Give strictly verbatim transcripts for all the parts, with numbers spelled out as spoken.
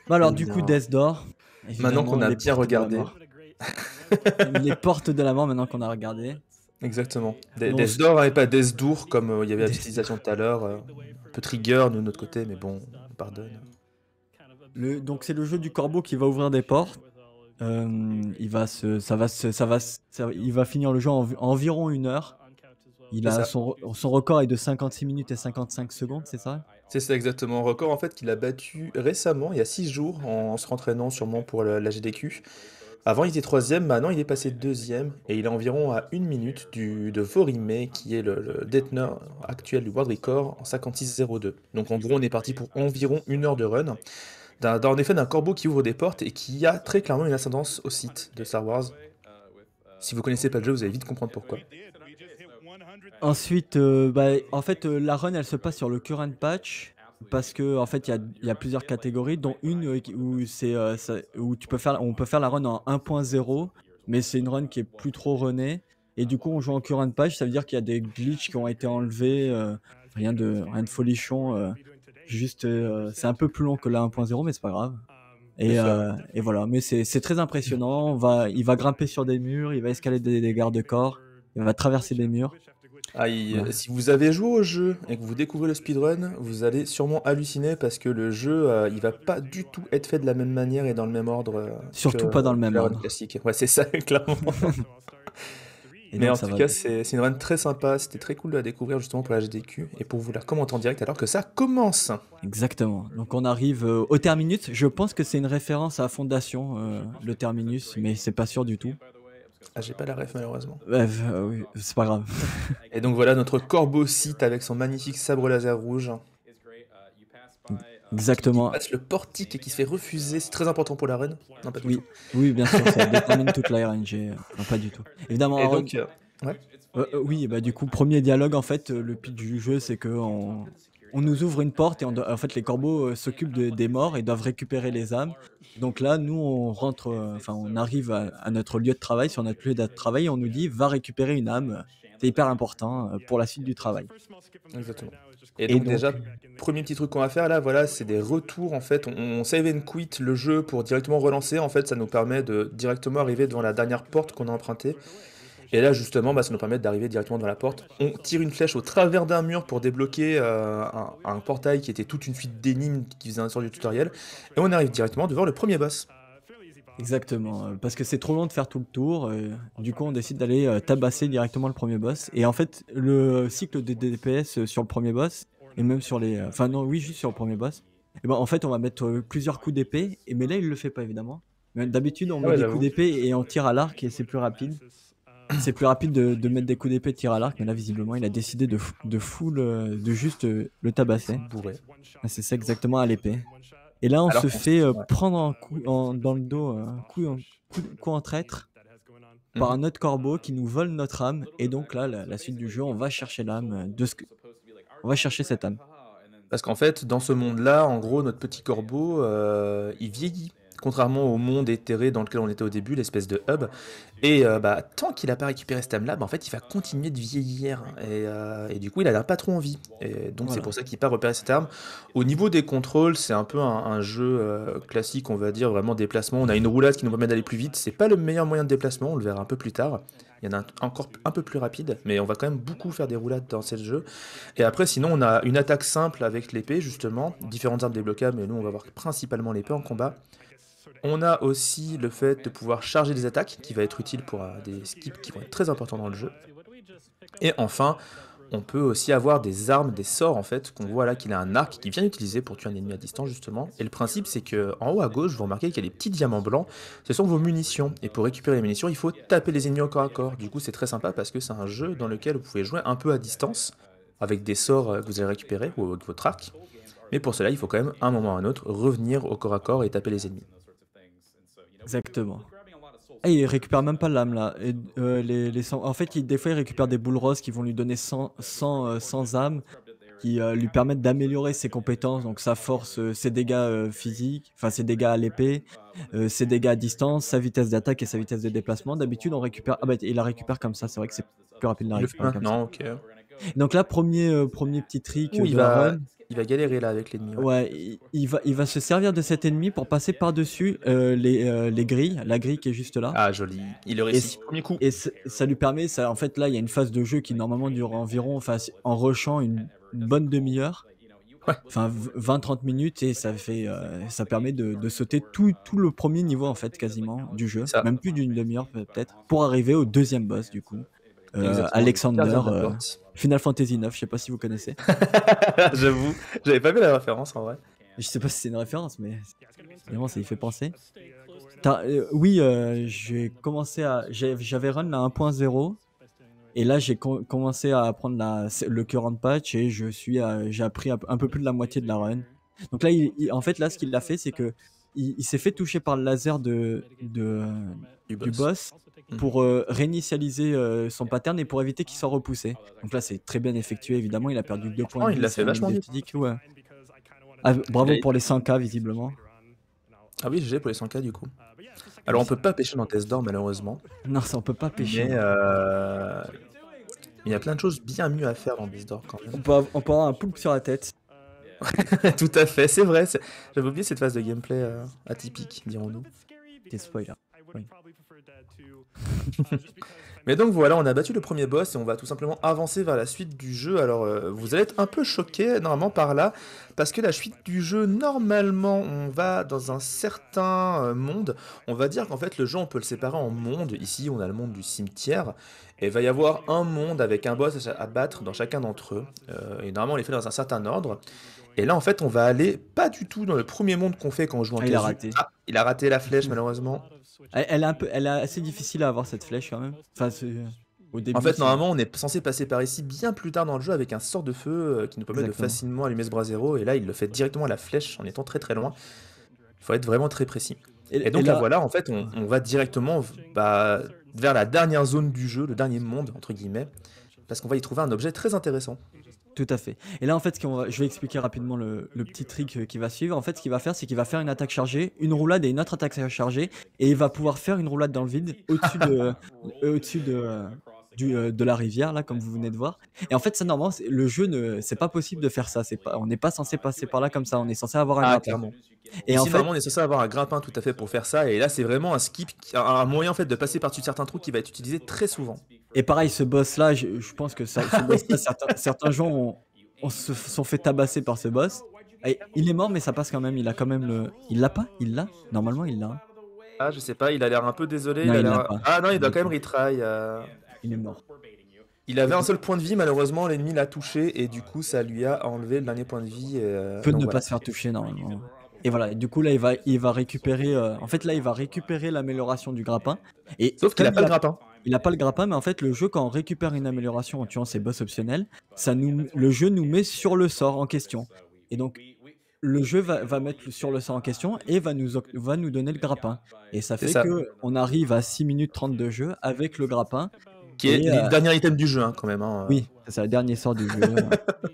Bah Eh alors du coup, bien, Death Door, maintenant qu'on évidemment, a les bien portes de la regardé. mort. Les portes de la mort maintenant qu'on a regardé. Exactement. De Non, Death c Door, hein, et pas Death Door comme, heu, il y avait la petite Death hésitation Door. tout à l'heure, heu, un peu trigger nous de notre côté, mais bon, on pardonne. Le donc c'est le jeu du corbeau qui va ouvrir des portes. Hem, il va se ça va se ça va s ça il va finir le jeu en env environ une heure. Il C'est a ça. son re son record est de cinquante-six minutes et cinquante-cinq secondes, c'est ça? C'est ça exactement, record en fait qu'il a battu récemment, il y a six jours, en se rentraînant sûrement pour le la G D Q. Avant il était troisième, maintenant il est passé deuxième et il est environ à une minute du de Vorimé qui est le le déteneur actuel du world record en cinquante-six zéro deux. Donc en gros, on est parti pour environ une heure de run, d'un d'un en effet d'un corbeau qui ouvre des portes et qui a très clairement une ascendance au site de Star Wars. Si vous connaissez pas le jeu, vous allez vite comprendre pourquoi. Ensuite, heu, bah, en fait, heu, la run, elle se passe sur le current patch parce qu'en fait, il y a il y a plusieurs catégories dont une, heu, qui où c'est, heu, ça où tu peux faire on peut faire la run en un point zéro, mais c'est une run qui est plus trop runnée et du coup, on joue en current patch, ça veut dire qu'il y a des glitches qui ont été enlevés, heu, rien de rien de folichon, heu, juste, heu, c'est un peu plus long que la un point zéro mais c'est pas grave C'est et ça. heu et voilà, mais c'est c'est très impressionnant. On va il va grimper sur des murs, il va escalader des des garde-corps, il va traverser des murs. Ah il Voilà. si vous avez joué au jeu et que vous découvrez le speedrun, vous allez sûrement halluciner parce que le jeu, heu, il va pas du tout être fait de la même manière et dans le même ordre, heu, que Surtout pas dans le que même la run ordre. classique. Ouais, c'est ça, clairement. Et Mais donc en ça tout va cas, vite. c'est c'est une run très sympa, c'était très cool de la découvrir justement pour la G D Q et pour vous la commenter en direct alors que ça commence! Exactement. Donc on arrive, heu, au terminus. Je pense que c'est une référence à Fondation, heu, le terminus, mais c'est pas sûr du tout. Ah, j'ai pas la ref malheureusement. Bref, heu, oui, c'est pas grave. Et donc voilà notre corbeau sith avec son magnifique sabre laser rouge Mmh, qui qui exactement. passe le portique et qui se fait refuser, c'est très important pour la run? Non, pas du tout. Oui, oui, bien sûr, ça détermine toute la R N G, heu, non, pas du tout. Et Évidemment, re donc heu ouais? heu heu, oui, bah, du coup, premier dialogue, en fait, heu, le pitch du jeu, c'est qu'on on nous ouvre une porte et on doit en fait, les corbeaux, heu, s'occupent de des morts et doivent récupérer les âmes. Donc là, nous, on rentre, heu, enfin, on arrive à à notre lieu de travail, sur notre lieu de travail et on nous dit: «Va récupérer une âme, c'est hyper important, heu, pour la suite du travail». Exactement. Et Et donc donc déjà, premier petit truc qu'on va faire là, voilà, c'est des retours en fait, on on save and quit le jeu pour directement relancer. En fait, ça nous permet de directement arriver devant la dernière porte qu'on a empruntée et là justement, bah, ça nous permet d'arriver directement devant la porte. On tire une flèche au travers d'un mur pour débloquer, heu, un un portail qui était toute une suite d'énigmes qui faisait un sort du tutoriel et on arrive directement devant le premier boss. Exactement, heu, parce que c'est trop long de faire tout le tour, heu, du coup, on décide d'aller, heu, tabasser directement le premier boss et en fait, le cycle de D P S, heu, sur le premier boss et même sur les, heu enfin non, oui, juste sur le premier boss et ben, en fait, on va mettre, heu, plusieurs coups d'épée et mais là, il le fait pas évidemment. Mais d'habitude, on Ah met ouais, des coups j'avoue. d'épée et on tire à l'arc et c'est plus rapide. C'est plus rapide de de mettre des coups d'épée, de tir à l'arc, mais là, visiblement, il a décidé de f de full, heu, de juste, heu, le Il s'est tabasser. bourré. Ah, c'est ça exactement, à l'épée et là, on Alors se qu'on fait, s heu, ouais. prendre un coup en dans le dos, heu, un coup en coup coup en traître Mmh par mh. un autre corbeau qui nous vole notre âme et donc là, la la suite du jeu, on va chercher l'âme, heu, de ce que on va chercher cette âme. Parce qu'en fait, dans ce monde-là, en gros, notre petit corbeau, heu, il vieillit. Contrairement au monde éthéré dans lequel on était au début, l'espèce de hub et heu, bah, tant qu'il a pas récupéré cette âme-là, bah, en fait, il va continuer de vieillir et heu et du coup, il a pas trop envie et donc c'est Voilà. pour ça qu'il part repérer cette arme. Au niveau des contrôles, c'est un peu un un jeu, heu, classique, on va dire, vraiment déplacement. On a une roulade qui nous permet d'aller plus vite. C'est pas le meilleur moyen de déplacement, on le verra un peu plus tard. Il y en a un encore un peu plus rapide, mais on va quand même beaucoup faire des roulades dans ce jeu et après sinon, on a une attaque simple avec l'épée justement, différentes armes débloquables, mais nous, on va voir principalement l'épée en combat. On a aussi le fait de pouvoir charger des attaques, qui va être utile pour, heu, des skips qui vont être très importants dans le jeu. Et enfin, on peut aussi avoir des armes, des sorts en fait, qu'on voit là qu'il a un arc qu'il vient d'utiliser pour tuer un ennemi à distance justement. Et le principe, c'est qu'en haut à gauche, vous remarquez qu'il y a des petits diamants blancs, ce sont vos munitions. Et pour récupérer les munitions, il faut taper les ennemis au corps à corps. Du coup, c'est très sympa parce que c'est un jeu dans lequel vous pouvez jouer un peu à distance, avec des sorts euh, que vous allez récupérer ou avec votre arc. Mais pour cela, il faut quand même, à un moment ou à un autre, revenir au corps à corps et taper les ennemis. Exactement. Ah, il récupère même pas l'âme là et d heu, les les cent en fait, il des fois, il récupère des boules roses qui vont lui donner cent cent, heu, cent âmes qui, heu, lui permettent d'améliorer ses compétences, donc sa force, heu, ses dégâts, heu, physiques, enfin ses dégâts à l'épée, heu, ses dégâts à distance, sa vitesse d'attaque et sa vitesse de déplacement. D'habitude, on récupère ah bah, il la récupère comme ça, c'est vrai que c'est plus rapide de la Il le fait récupérer comme ça. maintenant, ok. Donc là, premier er heu, petit trick Ouh, il de la va, run. Il va galérer là avec l'ennemi, ouais. Ouais, il il va il va se servir de cet ennemi pour passer par-dessus, heu, les, heu, les grilles, la grille qui est juste là Ah joli, il le et réussit. ç Premier coup. et ç ça lui permet ça en fait, là, il y a une phase de jeu qui normalement dure environ, enfin, s en rushant une une bonne demi heure, Ouais, enfin v vingt trente minutes et ça fait, heu, ça permet de de sauter tout tout le premier niveau, en fait, quasiment du jeu, c'est ça, même plus d'une demi heure peut-être, pour arriver au deuxième boss du coup, heu, exactement, le Alexander, gardien de la heu, porte. Final Fantasy neuf, je sais pas si vous connaissez? J'avoue, j'avais pas vu la référence en vrai. Je sais pas si c'est une référence, mais évidemment ça y fait penser. Tu as heu, oui, heu, j'ai commencé à j'ai j'avais run la un point zéro et là j'ai com commencé à apprendre la c le current patch et je suis à j'ai appris un p un peu plus de la moitié de la run. Donc là, il il en fait, là, ce qu'il a fait, c'est qu'il il s'est fait toucher par le laser de de, heu, Du du boss. boss Mmh. pour, heu, réinitialiser, heu, son pattern et pour éviter qu'il soit repoussé. Donc là, c'est très bien effectué évidemment, il a perdu deux points Franchement, de il vie, l'a c'est fait un vachement bien. énergétique, ouais. Ah, Il a bravo pour été les cent K visiblement. ah oui, G G pour les cent K du coup. Alors on peut pas pêcher dans Death Door malheureusement, Non, ça on peut pas pêcher, mais non. heu, il y a plein de choses bien mieux à faire dans Death Door quand On même. peut av on peut avoir un poulpe sur la tête. Tout à fait, c'est vrai, c'est j'avais oublié cette phase de gameplay, heu, atypique, dirons-nous. Des spoilers. Oui. Mais donc voilà, on a battu le premier boss et on va tout simplement avancer vers la suite du jeu. Alors, heu, vous allez être un peu choqués normalement par là, parce que la suite du jeu, normalement, on va dans un certain, heu, monde. On va dire qu'en fait, le jeu, on peut le séparer en mondes. Ici, on a le monde du cimetière et il va y avoir un monde avec un boss à à battre dans chacun d'entre eux, heu et normalement, on les fait dans un certain ordre et là, en fait, on va aller pas du tout dans le premier monde qu'on fait quand on joue en Ah, il a casu. raté. Ah, il a raté la flèche malheureusement. Elle elle est un peu elle est assez difficile à avoir cette flèche quand même. Enfin, c'est au En début, fait, c'est normalement, on est censé passer par ici bien plus tard dans le jeu avec un sort de feu euh, qui nous permet de exactement. facilement allumer ce brasero. Et là, il le fait directement à la flèche en étant très très loin. Il faut être vraiment très précis. Et Et et donc là, là voilà, en fait, on, on va directement bah, vers la dernière zone du jeu, le dernier monde, entre guillemets, parce qu'on va y trouver un objet très intéressant. tout à fait. Et là, en fait, ce qu'on va je vais expliquer rapidement le le petit trick, heu, qui va suivre. En fait, ce qu'il va faire, c'est qu'il va faire une attaque chargée, une roulade et une autre attaque chargée et il va pouvoir faire une roulade dans le vide au-dessus de, heu, au-dessus de, heu, du, heu, de la rivière là, comme vous venez de voir. Et en fait, ça normalement, c'est le jeu ne c'est pas possible de faire ça, c'est pas on n'est pas censé passer par là comme ça, on est censé avoir un Ah, grappin. clairement. Et en Ici, fait normalement, on est censé avoir un grappin tout à fait pour faire ça. Et là, c'est vraiment un skip, qui- un un moyen en fait de passer par-dessus certains trous qui va être utilisé très souvent. et pareil, ce boss là, je je pense que ça ce Ah boss là, oui. certains certains gens ont ont se sont fait tabasser par ce boss et il est mort mais ça passe quand même, il a quand même le il l'a pas? Il l'a? Normalement, il l'a, hein? Ah, je sais pas, il a l'air un peu désolé. Non, Il a il l'a l'air. pas. Ah non, il Il doit l'a quand pas. même retry. euh, Il est mort. Il avait un seul point de vie, malheureusement, l'ennemi l'a touché et du coup, ça lui a enlevé le dernier point de vie. euh, Peut Donc ne pas voilà. se faire toucher normalement. Et voilà, et du coup là, il va il va récupérer, heu, en fait là, il va récupérer l'amélioration du grappin et Sauf qu'il comme a pas il le a grappin. il a pas le grappin, mais en fait le jeu quand on récupère une amélioration en tuant ses boss optionnels, ça nous le jeu nous met sur le sort en question. Et donc le jeu va va mettre sur le sort en question et va nous oc va nous donner le grappin. Et ça C'est fait ça. qu'on arrive à six minutes trente de jeu avec le grappin Qui est et le heu dernier item du jeu, hein, quand même. Hein. oui, c'est ça, le dernier sort du jeu, heu,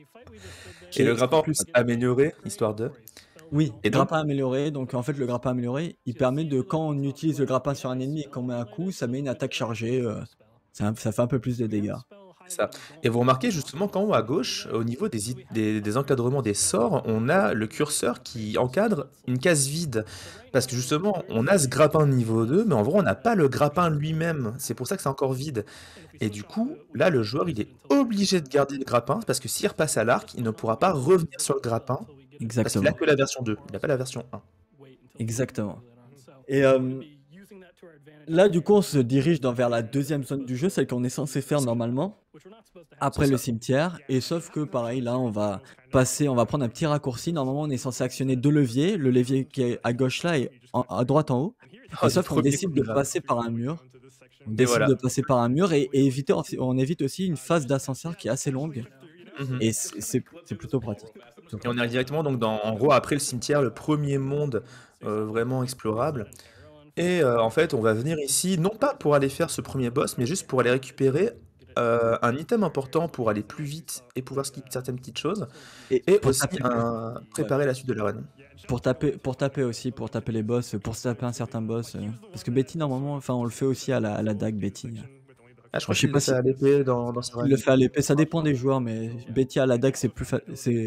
Et qui le est qui est grappin plus amélioré, histoire de. oui, Et donc, grappin amélioré, donc en fait le grappin amélioré, il permet de quand on utilise le grappin sur un ennemi et qu'on met un coup, ça met une attaque chargée, heu, ça ça fait un peu plus de dégâts. c'est ça. Et vous remarquez justement qu'en haut à gauche, au niveau des, it- des, des encadrements des sorts, on a le curseur qui encadre une case vide. Parce que justement, on a ce grappin niveau deux, mais en vrai, on n'a pas le grappin lui-même. C'est pour ça que c'est encore vide. Et du coup, là, le joueur, il est obligé de garder le grappin, parce que s'il repasse à l'arc, il ne pourra pas revenir sur le grappin, parce qu'il a Exactement, que la version deux, il n'a pas la version un. exactement. Et hem, là du coup on se dirige dans vers la deuxième zone du jeu, celle qu'on est censé faire normalement, C'est après le ça. cimetière. Et sauf que pareil là on va passer on va prendre un petit raccourci. Normalement on est censé actionner deux leviers, le levier qui est à gauche là et en à droite en haut. Et Oh, du sauf qu'on premier coup décide de déjà. passer par un mur. On Et décide de voilà. passer par un mur et et éviter enf on évite aussi une phase d'ascenseur qui est assez longue Mhm. et c'est c'est c'est plutôt pratique, plutôt Et on pratique. arrive directement donc dans, en gros, après le cimetière, le premier monde euh, vraiment explorable. Et euh, en fait, on va venir ici, non pas pour aller faire ce premier boss, mais juste pour aller récupérer euh, un item important pour aller plus vite et pouvoir skip certaines petites choses. Et Et pour aussi taper un... ouais, préparer la suite de la run. pour taper pour taper aussi, pour taper les boss, pour se taper un certain boss, heu, parce que Betty normalement, enfin on le fait aussi à la à la dague Betty. Ah, je Enfin crois je sais qu'il le pas fait si à l'épée dans, dans sa il le run. fait à l'épée, ça dépend des joueurs, mais Betty à la dague c'est plus fa c'est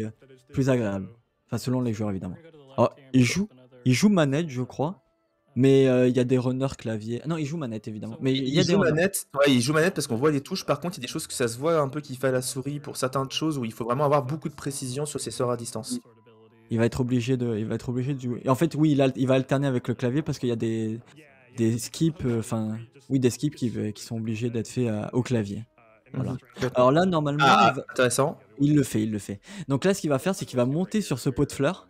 plus agréable. Enfin, selon les joueurs évidemment. Alors, il joue il joue manette, je crois, mais heu, il y a des runners clavier. Non, il joue manette évidemment, mais Il il y il a des joue runners. manette, ouais, il joue manette parce qu'on voit les touches. Par contre, il y a des choses que ça se voit un peu qu'il fait à la souris pour certaines choses où il faut vraiment avoir beaucoup de précision sur ses sorts à distance. Il il va être obligé de il va être obligé de jouer et en fait, oui, il al il va alterner avec le clavier parce qu'il y a des des skips, heu, enfin, oui, des skips qui v qui sont obligés d'être faits, heu, au clavier. Mmh. Voilà. Complètement. Alors là, normalement, Ah, il ah, va intéressant. il le fait, il le fait. Donc là, ce qu'il va faire, c'est qu'il va monter sur ce pot de fleurs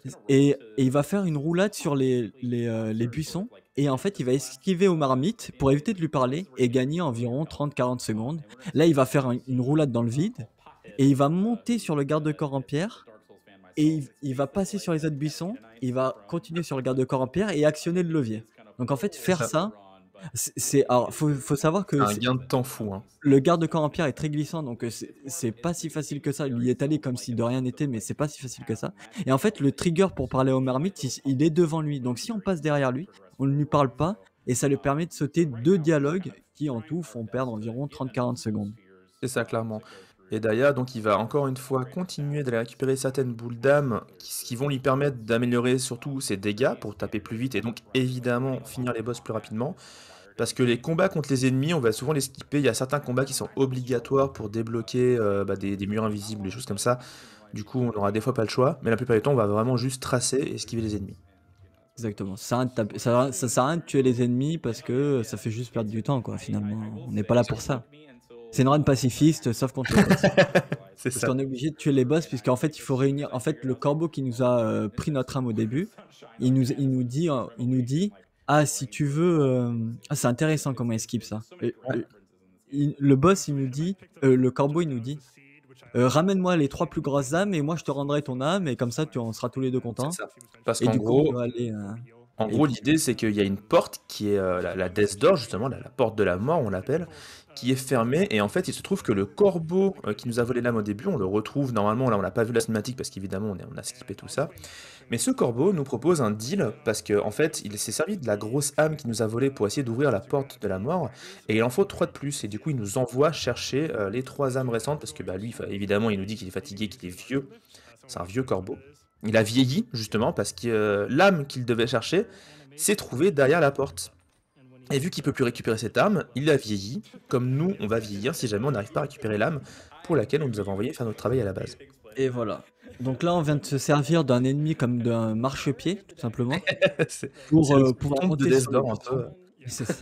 et et il va faire une roulade sur les les, heu, les buissons et en fait, il va esquiver aux marmites pour éviter de lui parler et gagner environ trente quarante secondes. Là, il va faire un une roulade dans le vide et il va monter sur le garde-corps en pierre et il v il va passer sur les autres buissons, il va continuer sur le garde-corps en pierre et actionner le levier. Donc en fait, C'est faire ça. ça, c'est c'est alors faut faut savoir C'est que un c'est gain de temps fou, hein. le garde-corps en pierre est très glissant, donc heu, c'est c'est pas si facile que ça. Il y est allé comme si de rien n'était, mais c'est pas si facile que ça et en fait, le trigger pour parler aux marmites, il s il est devant lui. Donc si on passe derrière lui, on ne lui parle pas et ça lui permet de sauter deux dialogues qui, en tout, font perdre environ trente quarante secondes. C'est ça, clairement. Et d'ailleurs, donc il va encore une fois continuer d'aller récupérer certaines boules d'âme qui qui vont lui permettre d'améliorer surtout ses dégâts pour taper plus vite et donc évidemment finir les boss plus rapidement. Parce que les combats contre les ennemis, on va souvent les skipper. Il y a certains combats qui sont obligatoires pour débloquer, heu, bah, des des murs invisibles, des choses comme ça. Du coup, on aura des fois pas le choix, mais la plupart du temps, on va vraiment juste tracer et esquiver les ennemis. Exactement. Ça sert à rien de taper ça ça sert à rien de tuer les ennemis parce que ça fait juste perdre du temps, quoi, finalement. On n'est pas là pour ça. C'est une run pacifiste, sauf contre les boss. C'est Parce ça. qu'on est obligé de tuer les boss puisqu'en fait, il faut réunir en fait, le corbeau qui nous a, heu, pris notre âme au début, il nous il nous dit, heu, il nous dit: «Ah si tu veux, hem» ah c'est intéressant comment il skip ça. Et Ouais, et il le boss il nous dit, heu, le corbeau il nous dit, heu: «Ramène-moi les trois plus grosses âmes et moi je te rendrai ton âme et comme ça tu on sera tous les deux c'est contents» ça. Parce et qu'en du coup on gros doit aller, heu en et gros, puis l'idée, c'est qu'il y a une porte qui est, heu, la la Death Door justement, la la porte de la mort, on l'appelle, qui est fermée et en fait, il se trouve que le corbeau, heu, qui nous a volé l'âme au début, on le retrouve normalement, là, on n'a pas vu la cinématique parce qu'évidemment on est on a skippé tout ça. Mais ce corbeau nous propose un deal parce qu'en fait, il s'est servi de la grosse âme qu'il nous a volée pour essayer d'ouvrir la porte de la mort et il en faut trois de plus et du coup, il nous envoie chercher, heu, les trois âmes restantes parce que, bah, lui, enfin, évidemment, il nous dit qu'il est fatigué, qu'il est vieux. C'est un vieux corbeau. Il a vieilli justement parce que, heu, l'âme qu'il devait chercher s'est trouvée derrière la porte et vu qu'il peut plus récupérer cette âme, il a vieilli, comme nous, on va vieillir si jamais on n'arrive pas à récupérer l'âme pour laquelle on nous avait envoyé faire notre travail à la base. et voilà. Donc là, on vient de se servir d'un ennemi comme d'un marchepied, tout simplement, C'est c'est pour, le heu, pouvoir comte de monter sur les Deathborn un buissons. peu, C'est ça.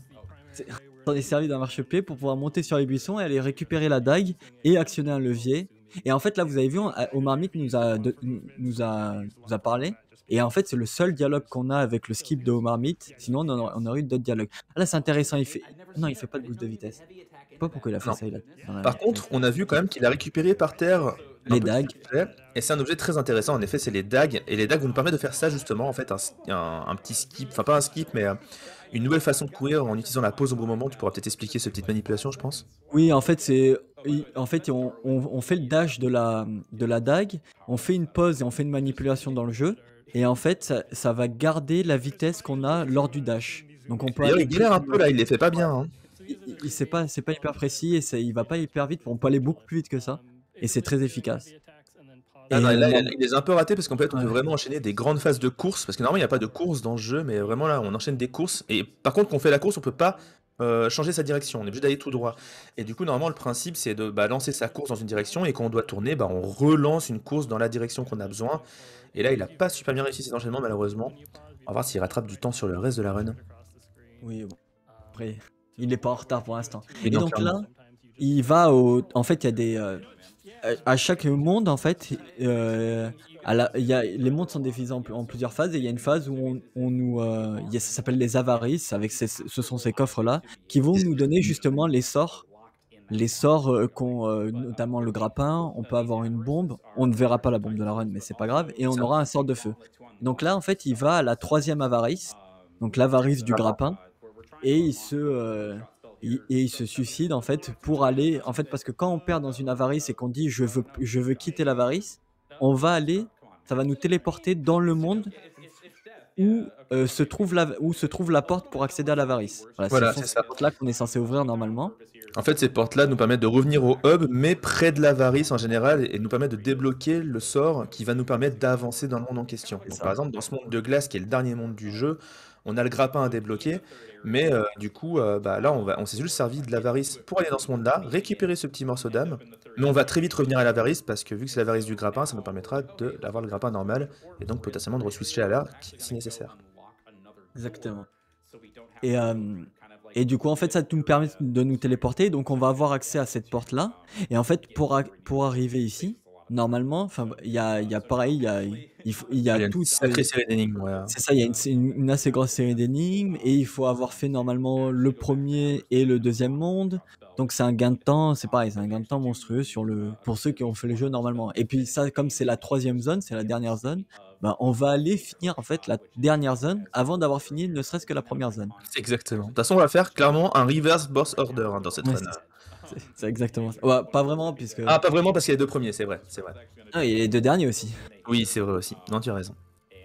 C'est on est servi d'un marchepied pour pouvoir monter sur les buissons et aller récupérer la dague et actionner un levier et en fait, là, vous avez vu, on a Omar Mythe nous a de nous nous a nous a parlé et en fait, c'est le seul dialogue qu'on a avec le skip de Omar Mythe, sinon on aurait on aurait eu d'autres dialogues. Ah là, c'est intéressant, il fait non, il fait pas de boost de vitesse. Je sais pas pourquoi il a fait non. ça, il a dans la Par dans contre, on a vu quand même qu'il a récupéré par terre un les petit dagues. objet, et c'est un objet très intéressant. En effet, c'est les dagues, et les dagues vont nous permettre de faire ça justement, en fait, un, s- un- un petit skip, enfin pas un skip, mais euh, une nouvelle façon de courir en utilisant la pause au bon moment. Tu pourras peut-être expliquer cette petite manipulation, je pense. Oui, en fait, c'est i en fait, on on on fait le dash de la de la dague, on fait une pause et on fait une manipulation dans le jeu et en fait, ça ça va garder la vitesse qu'on a lors du dash. Donc on peut D'ailleurs, aller il plus galère un ou peu moins là, vite. il les fait pas bien, hein. I i i c'est pas c'est pas hyper précis et c'est il va pas hyper vite, on peut aller beaucoup plus vite que ça et c'est très efficace Ah non, et et heu, là, il, a- norm il les a un peu ratés parce qu'en fait, on peut ouais. vraiment enchaîner des grandes phases de course. Parce que normalement, il n'y a pas de course dans le jeu, mais vraiment là, on enchaîne des courses. Et par contre, quand on fait la course, on peut pas euh, changer sa direction. On est obligé d'aller tout droit. Et du coup, normalement, le principe, c'est de bah, lancer sa course dans une direction. Et quand on doit tourner, bah, on relance une course dans la direction qu'on a besoin. Et là, il a pas super bien réussi cet enchaînement, malheureusement. On va voir s'il rattrape du temps sur le reste de la run. Oui, bon, après, il est pas en retard pour l'instant Et et non, donc clairement. là, il va au en fait, il y a des, heu Heu, à chaque monde, en fait, heu, à la il y a les mondes sont divisés en pl en plusieurs phases et il y a une phase où on on nous, heu, il y a ça s'appelle les avarices avec ces ce sont ces coffres-là qui vont nous donner justement les sorts les sorts, heu, qu'ont, heu, notamment le grappin. On peut avoir une bombe, on ne verra pas la bombe de la run, mais c'est pas grave et C'est on ça. aura un sort de feu. Donc là, en fait, il va à la troisième avarice, donc l'avarice du grappin et il se, heu, il et il se suicide en fait pour aller en fait, parce que quand on perd dans une avarice et qu'on dit: «Je veux p je veux quitter l'avarice», on va aller ça va nous téléporter dans le monde où, heu, se trouve la où se trouve la porte pour accéder à l'avarice. Voilà, ce Voilà, sont c'est ces ça. portes-là qu'on est censé ouvrir normalement. En fait, ces portes-là nous permettent de revenir au hub, mais près de l'avarice en général, et nous permettent de débloquer le sort qui va nous permettre d'avancer dans le monde en question. C'est Donc, par ça, exemple, dans ce monde de glace, qui est le dernier monde du jeu, on a le grappin à débloquer, mais euh, du coup, euh, bah, là, on va, on s'est juste servi de l'avarice pour aller dans ce monde-là, récupérer ce petit morceau d'âme, mais on va très vite revenir à l'avarice, parce que vu que c'est l'avarice du grappin, ça nous permettra de- d'avoir le grappin normal, et donc potentiellement de re-switcher à l'arc si nécessaire. exactement. Et hem et du coup, en fait, ça nous permet de nous téléporter, donc on va avoir accès à cette porte-là et en fait, pour ac pour arriver ici, normalement, enfin, il y a il y a pareil, il y a il faut il y Ah, a il y a une tout, sacrée série d'énigmes, ouais. c'est ça, il y a une c'est une une assez grosse série d'énigmes et il faut avoir fait normalement le premier et le deuxième monde. Donc c'est un gain de temps, c'est pareil, c'est un gain de temps monstrueux sur le pour ceux qui ont fait le jeu normalement. Et puis ça, comme c'est la troisième zone, c'est la dernière zone, ben, on va aller finir en fait la dernière zone avant d'avoir fini ne serait-ce que la première zone. C'est exactement. De toute façon, on va faire clairement un reverse boss order hein, dans cette Ouais, run. c'est ça. C'est c'est exactement ça. Ouais, pas vraiment puisque Ah, pas vraiment parce qu'il y a les deux premiers, c'est vrai, c'est vrai. ah, il y a les deux derniers aussi. Oui, c'est vrai aussi. Non, tu as raison.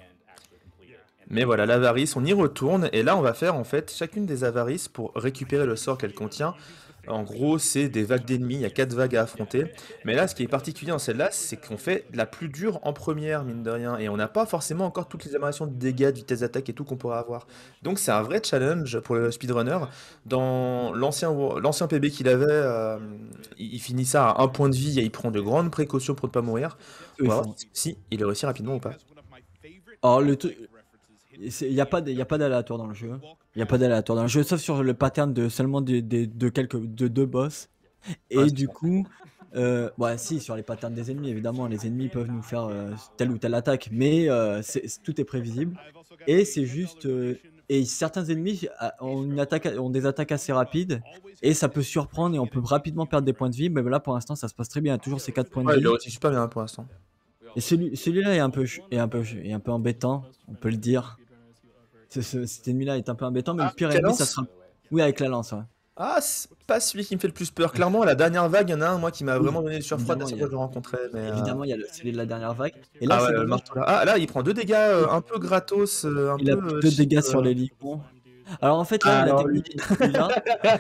Mais voilà, l'avarice, on y retourne, et là, on va faire en fait chacune des avarices pour récupérer le sort qu'elle contient. En gros, c'est des vagues d'ennemis, il y a quatre vagues à affronter. Mais là, ce qui est particulier dans celle-là, c'est qu'on fait la plus dure en première, mine de rien, et on n'a pas forcément encore toutes les améliorations de dégâts, de vitesse d'attaque et tout qu'on pourrait avoir. Donc c'est un vrai challenge pour le speedrunner. Dans l'ancien Wo- l'ancien P B qu'il avait, euh, il il finit ça à un point de vie et il prend de grandes précautions pour ne pas mourir. Eux, On ils va voir font si il réussit rapidement ou pas. alors le truc c'est il y a pas de il y a pas d'aléatoire dans le jeu. Il y a pas d'aléatoire dans le jeu, sauf sur le pattern de seulement des des de quelques de deux boss Ouais, et c'est du ça. coup, heu, ouais, si, sur les patterns des ennemis, évidemment, les ennemis peuvent nous faire, heu, telle ou telle attaque, mais heu, c'est c tout est prévisible et c'est juste, heu et certains ennemis a ont une attaque ont des attaques assez rapides et ça peut surprendre et on peut rapidement perdre des points de vie, mais là, pour l'instant, ça se passe très bien. Toujours ces quatre points de Ouais, il vie réussit super bien pour l'instant. et celui celui-là est un peu ch est un peu ch est un peu embêtant, on peut le dire. Ce ce cet ennemi-là est un peu embêtant, mais le Ah, pire ennemi, ça Cadence? sera oui, avec la lance, ouais. Ah, c'est pas celui qui me fait le plus peur. Clairement, la dernière vague, il y en a un, moi, qui m'a vraiment Oui, donné le surfroid la évidemment, il seule y a fois que je le rencontrais, mais euh, évidemment, il y a le celui de la dernière vague et là, ah ouais, c'est le dommage, marteau là. Ah, là, il prend deux dégâts euh, un peu gratos, euh, un il a peu plus euh, de cheap. dégâts sur euh. les licons. Alors, en fait, là, Ah, la alors lui. technique contre celui-là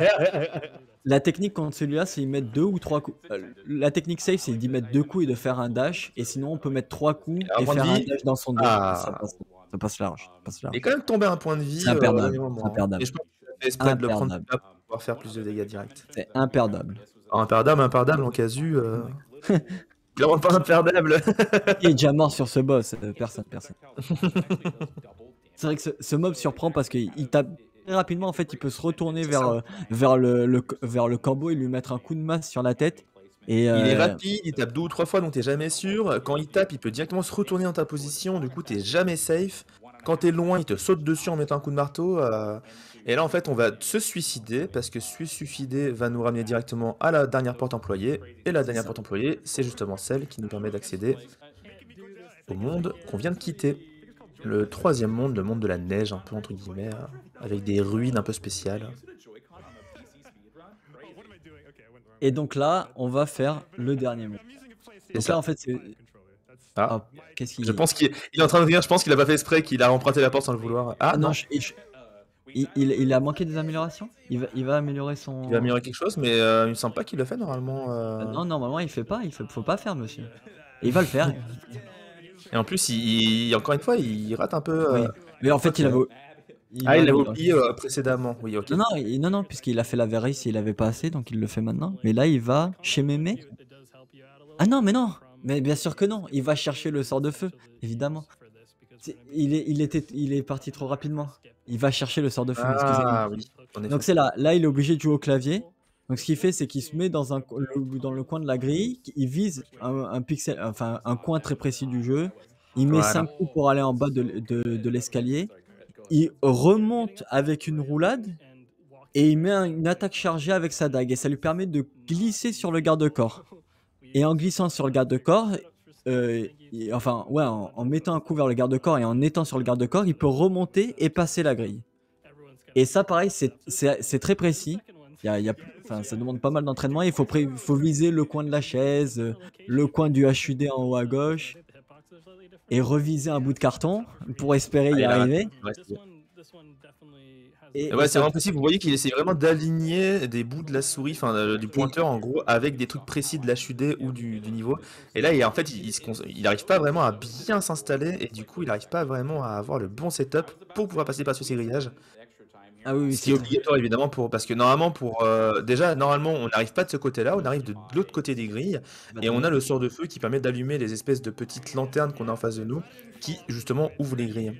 la technique contre celui-là, c'est d'y mettre deux ou trois coups. Heu, la technique safe, c'est d'y mettre deux coups et de faire un dash et sinon on peut mettre trois coups Un et point de faire un vie. dash dans son dos et ça Ah, passe ça passe large, ça passe il est large. quand même tombé à un point de C'est vie euh, au dernier imperdable, c'est moment, hein. Et imperdable, je pense qu'il a fait exprès de le prendre imperdable, là pour pouvoir faire plus de dégâts directs. c'est imperdable. Alors, imperdable, imperdable en casu. Euh... Clairement pas imperdable. Qui est déjà mort sur ce boss? Heu, personne, personne. C'est vrai que ce ce mob surprend parce qu'il il tape très rapidement, en fait, il peut se retourner C'est vers, ça. heu, vers le le c vers le corbeau et lui mettre un coup de masse sur la tête et Il est heu, rapide, il tape deux ou trois fois, donc t'es jamais sûr. Quand il tape, il peut directement se retourner dans ta position, du coup t'es jamais safe. Quand t'es loin, il te saute dessus en mettant un coup de marteau. euh, Et là, en fait, on va se suicider, parce que se suicider va nous ramener directement à la dernière porte employée. Et la c'est dernière ça. porte employée, c'est justement celle qui nous permet d'accéder au monde qu'on vient de quitter. Le troisième monde, le monde de la neige, un peu entre guillemets, euh, avec des ruines un peu spéciales. Et donc là, on va faire le dernier move. C'est Donc là, en ça. fait, c'est Ah, hop, qu'est-ce je qu'il pense qu'il il est en train de rire, je pense qu'il a pas fait exprès, qu'il a emprunté la porte sans le vouloir. Ah ah non, non, je je il il il a manqué des améliorations? Il va il va améliorer il va son améliorer quelque chose, mais euh, il me semble pas qu'il le fait normalement. bah euh. non, normalement, il fait pas, il fait faut pas faire, monsieur. Et il va le faire. Et en plus, il, il- encore une fois, il rate un peu. euh, Oui. Mais en fait, Ok. il avait il Ah, il va l'avait il oublié euh, précédemment. Oui, ok. non, non, il non, non, puisqu'il a fait la varice, il avait pas assez, donc il le fait maintenant. Mais là, il va chez Mémé. Ah non, mais non! Mais bien sûr que non, il va chercher le sort de feu, évidemment. C'est il est il était il est parti trop rapidement. Il va chercher le sort de feu, excusez-moi. Ah oui, en Donc effet. c'est là, là il est obligé de jouer au clavier. Donc ce qu'il fait, c'est qu'il se met dans un co le dans le coin de la grille, il vise un un pixel enfin un coin très précis du jeu. Il met Voilà. cinq coups pour aller en bas de l'e de de l'escalier. Il remonte avec une roulade et il met un une attaque chargée avec sa dague et ça lui permet de glisser sur le garde-corps. Et en glissant sur le garde-corps, heu, il enfin ouais, en en mettant un coup vers le garde-corps et en étant sur le garde-corps, il peut remonter et passer la grille. Et ça pareil, c'est c'est c'est très précis. Il y a il y a enfin, ça demande pas mal d'entraînement. Il faut pré il faut viser le coin de la chaise, heu, le coin du H U D en haut à gauche et reviser un bout de carton pour espérer Ah, y il a raté. arriver. Ouais, c'est Et, et ouais, c'est ça, vraiment possible. Vous voyez qu'il essaie vraiment d'aligner des bouts de la souris, enfin euh, du et, pointeur en gros, avec des trucs précis de l'H U D ou du, du niveau. Et là, il, en fait, il, il se cons- il arrive pas vraiment à bien s'installer et du coup, il arrive pas vraiment à avoir le bon setup pour pouvoir passer par ce grillage. ah oui, oui, Ce qui c'est est très. obligatoire évidemment pour parce que normalement pour euh, déjà normalement on n'arrive pas de ce côté-là, on arrive de l'autre côté des grilles et on a le sort de feu qui permet d'allumer les espèces de petites lanternes qu'on a en face de nous qui justement ouvrent les grilles.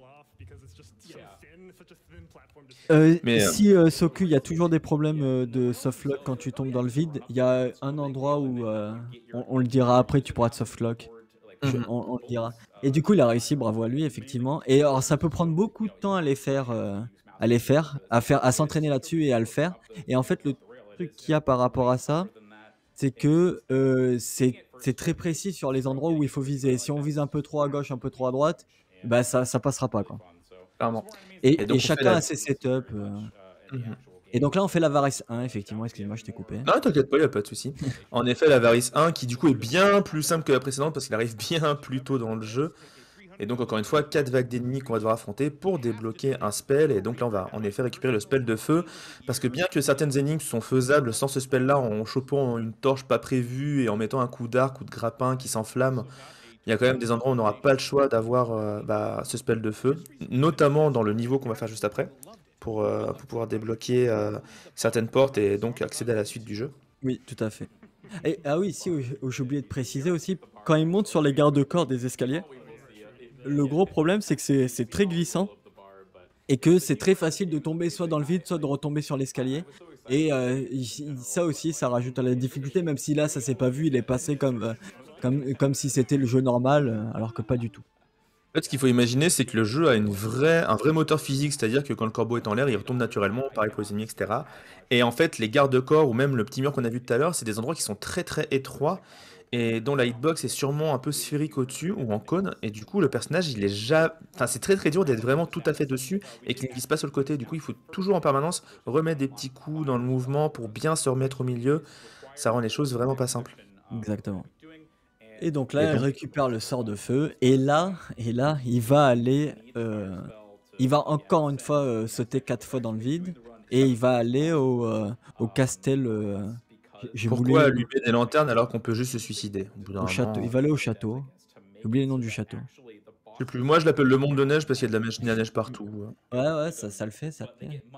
Euh, Mais euh, si euh, Soku, il y a toujours des problèmes euh, de softlock quand tu tombes dans le vide. Il y a un endroit où euh, on, on le dira après, tu pourras te softlock. Je- mhm. on, on le dira. Et du coup, il a réussi, bravo à lui, effectivement. Et alors, ça peut prendre beaucoup de temps à les faire, euh, à les faire, à faire, à s'entraîner là-dessus et à le faire. Et en fait, le truc qu'il y a par rapport à ça, c'est que euh, c'est c'est très précis sur les endroits où il faut viser. Si on vise un peu trop à gauche, un peu trop à droite, bah ça ça passera pas quoi. Clairement. Et Et, et donc on fait chacun la a ses setups. euh. Mhm. Et donc là, on fait la Varys un, effectivement. Excuse-moi, je t'ai coupé. Non, t'inquiète pas, il a pas de souci. En effet, la Varys un qui du coup est bien plus simple que la précédente parce qu'il arrive bien plus tôt dans le jeu. Et donc encore une fois, quatre vagues d'ennemis qu'on va devoir affronter pour débloquer un spell. Et donc là, on va en effet récupérer le spell de feu. Parce que bien que certaines énigmes sont faisables sans ce spell-là, en chopant une torche pas prévue et en mettant un coup d'arc ou de grappin qui s'enflamme, il y a quand même des endroits où on n'aura pas le choix d'avoir euh, bah, ce spell de feu. Notamment dans le niveau qu'on va faire juste après. Pour, euh, pour pouvoir débloquer euh, certaines portes et donc accéder à la suite du jeu. Oui, tout à fait. Et, ah oui, si, oui, j'ai oublié de préciser aussi, quand ils montent sur les garde-corps des escaliers, le gros problème, c'est que c'est c'est très glissant et que c'est très facile de tomber soit dans le vide, soit de retomber sur l'escalier. Et euh, il- ça aussi, ça rajoute à la difficulté, même si là, ça s'est pas vu, il est passé comme, euh, comme, comme si c'était le jeu normal, euh, alors que pas du tout. En fait, ce qu'il faut imaginer, c'est que le jeu a une vraie, un vrai moteur physique, c'est-à-dire que quand le corbeau est en l'air, il retombe naturellement, pareil pour les ennemis, et cetera. Et en fait, les garde-corps ou même le petit mur qu'on a vu tout à l'heure, c'est des endroits qui sont très très étroits et dont la hitbox est sûrement un peu sphérique au-dessus ou en cône. Et du coup, le personnage, il est ja... enfin, c'est très très dur d'être vraiment tout à fait dessus et qu'il ne glisse pas sur le côté. Du coup, il faut toujours en permanence remettre des petits coups dans le mouvement pour bien se remettre au milieu. Ça rend les choses vraiment pas simples. Exactement. Et donc Et là, il donc, récupère le sort de feu. Et là, et là, il va aller, euh, il va encore une fois euh, sauter quatre fois dans le vide. Et il va aller au, euh, au castel. euh, j'ai j'ai oublié pourquoi le nom. allumer des lanternes alors qu'on peut juste se suicider? Au bout d'un Au château. Il moment. va aller au château. J'ai oublié le nom du château. Je sais plus, moi je l'appelle le monde de neige parce qu'il y a de la neige, de la neige partout. hein. Ouais, ouais, ça, ça le fait, ça le fait.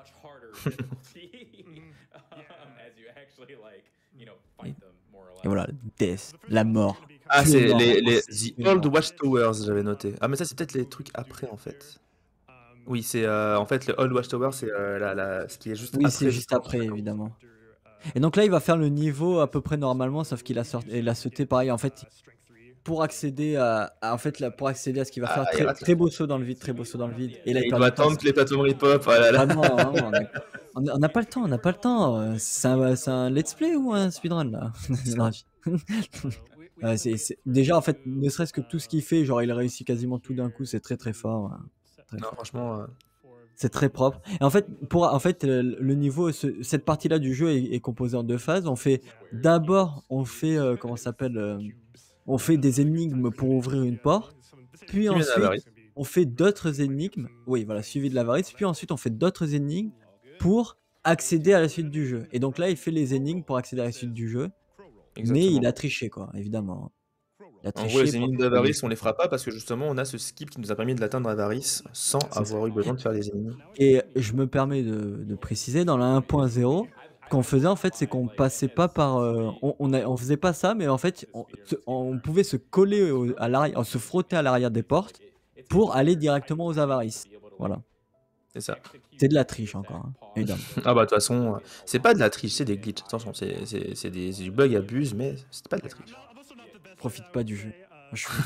Et, et voilà, death, la mort. Ah, Tu es c'est mort. les, les Tu The es Old mort. Watchtowers, j'avais noté. Ah, mais ça, c'est peut-être les trucs après en fait. Oui, c'est euh, en fait le Old Watchtower, c'est euh, la, la- ce qui est juste Oui, c'est après juste justement ce après, château. évidemment. Et donc là, il va faire le niveau à peu près normalement, sauf qu'il a sorti, il a sauté pareil. En fait, pour accéder à, à- en fait, là, pour accéder à ce qu'il va Ah, faire, il très, rate la très beau fin. saut dans le vide, très beau saut dans le vide. Et là, il Et il perd doit du temps. attendre que les patomes pop. Oh là là. Vraiment, vraiment, on a- on a- on n'a pas le temps, on n'a pas le temps. euh, C'est un, c'est un let's play ou un speedrun là? Non, je- Ouais, c'est- c'est- Déjà, en fait, ne serait-ce que tout ce qu'il fait, genre, il réussit quasiment tout d'un coup, c'est très très fort. Ouais. Très Non, fort. franchement. euh, C'est très propre. Et en fait, pour, en fait, euh, le niveau, ce- cette partie-là du jeu est, est composée en deux phases. On fait d'abord, on fait, euh, comment ça s'appelle, euh, on fait des énigmes pour ouvrir une porte. Puis Qui mène à ensuite, Varys. on fait d'autres énigmes. Oui, voilà, suivi de l'avarice. Puis ensuite, on fait d'autres énigmes pour accéder à la suite du jeu. Et donc là, il fait les énigmes pour accéder à la suite du jeu. Mais il Exactement. a triché, quoi, évidemment. Il a En gros, triché les pour énigmes trouver les d'Avaris, on trucs. les fera pas parce que justement, on a ce skip qui nous a permis de l'atteindre Avaris sans C'est ça. avoir eu besoin de faire les énigmes. Et je me permets de, de préciser, dans la un point zéro, ce qu'on faisait en fait, c'est qu'on passait pas par, euh, on, on, a- on faisait pas ça, mais en fait, on, se- on pouvait se coller au- à l'arrière, se frotter à l'arrière des portes pour aller directement aux avarices. Voilà. C'est ça. C'est de la triche encore, hein, évidemment. Ah bah de toute façon, euh, c'est pas de la triche, c'est des glitches. Attention, c'est c'est- c'est des, c'est du bug abuse, mais c'est pas de la triche. Profite pas du jeu. Je suis-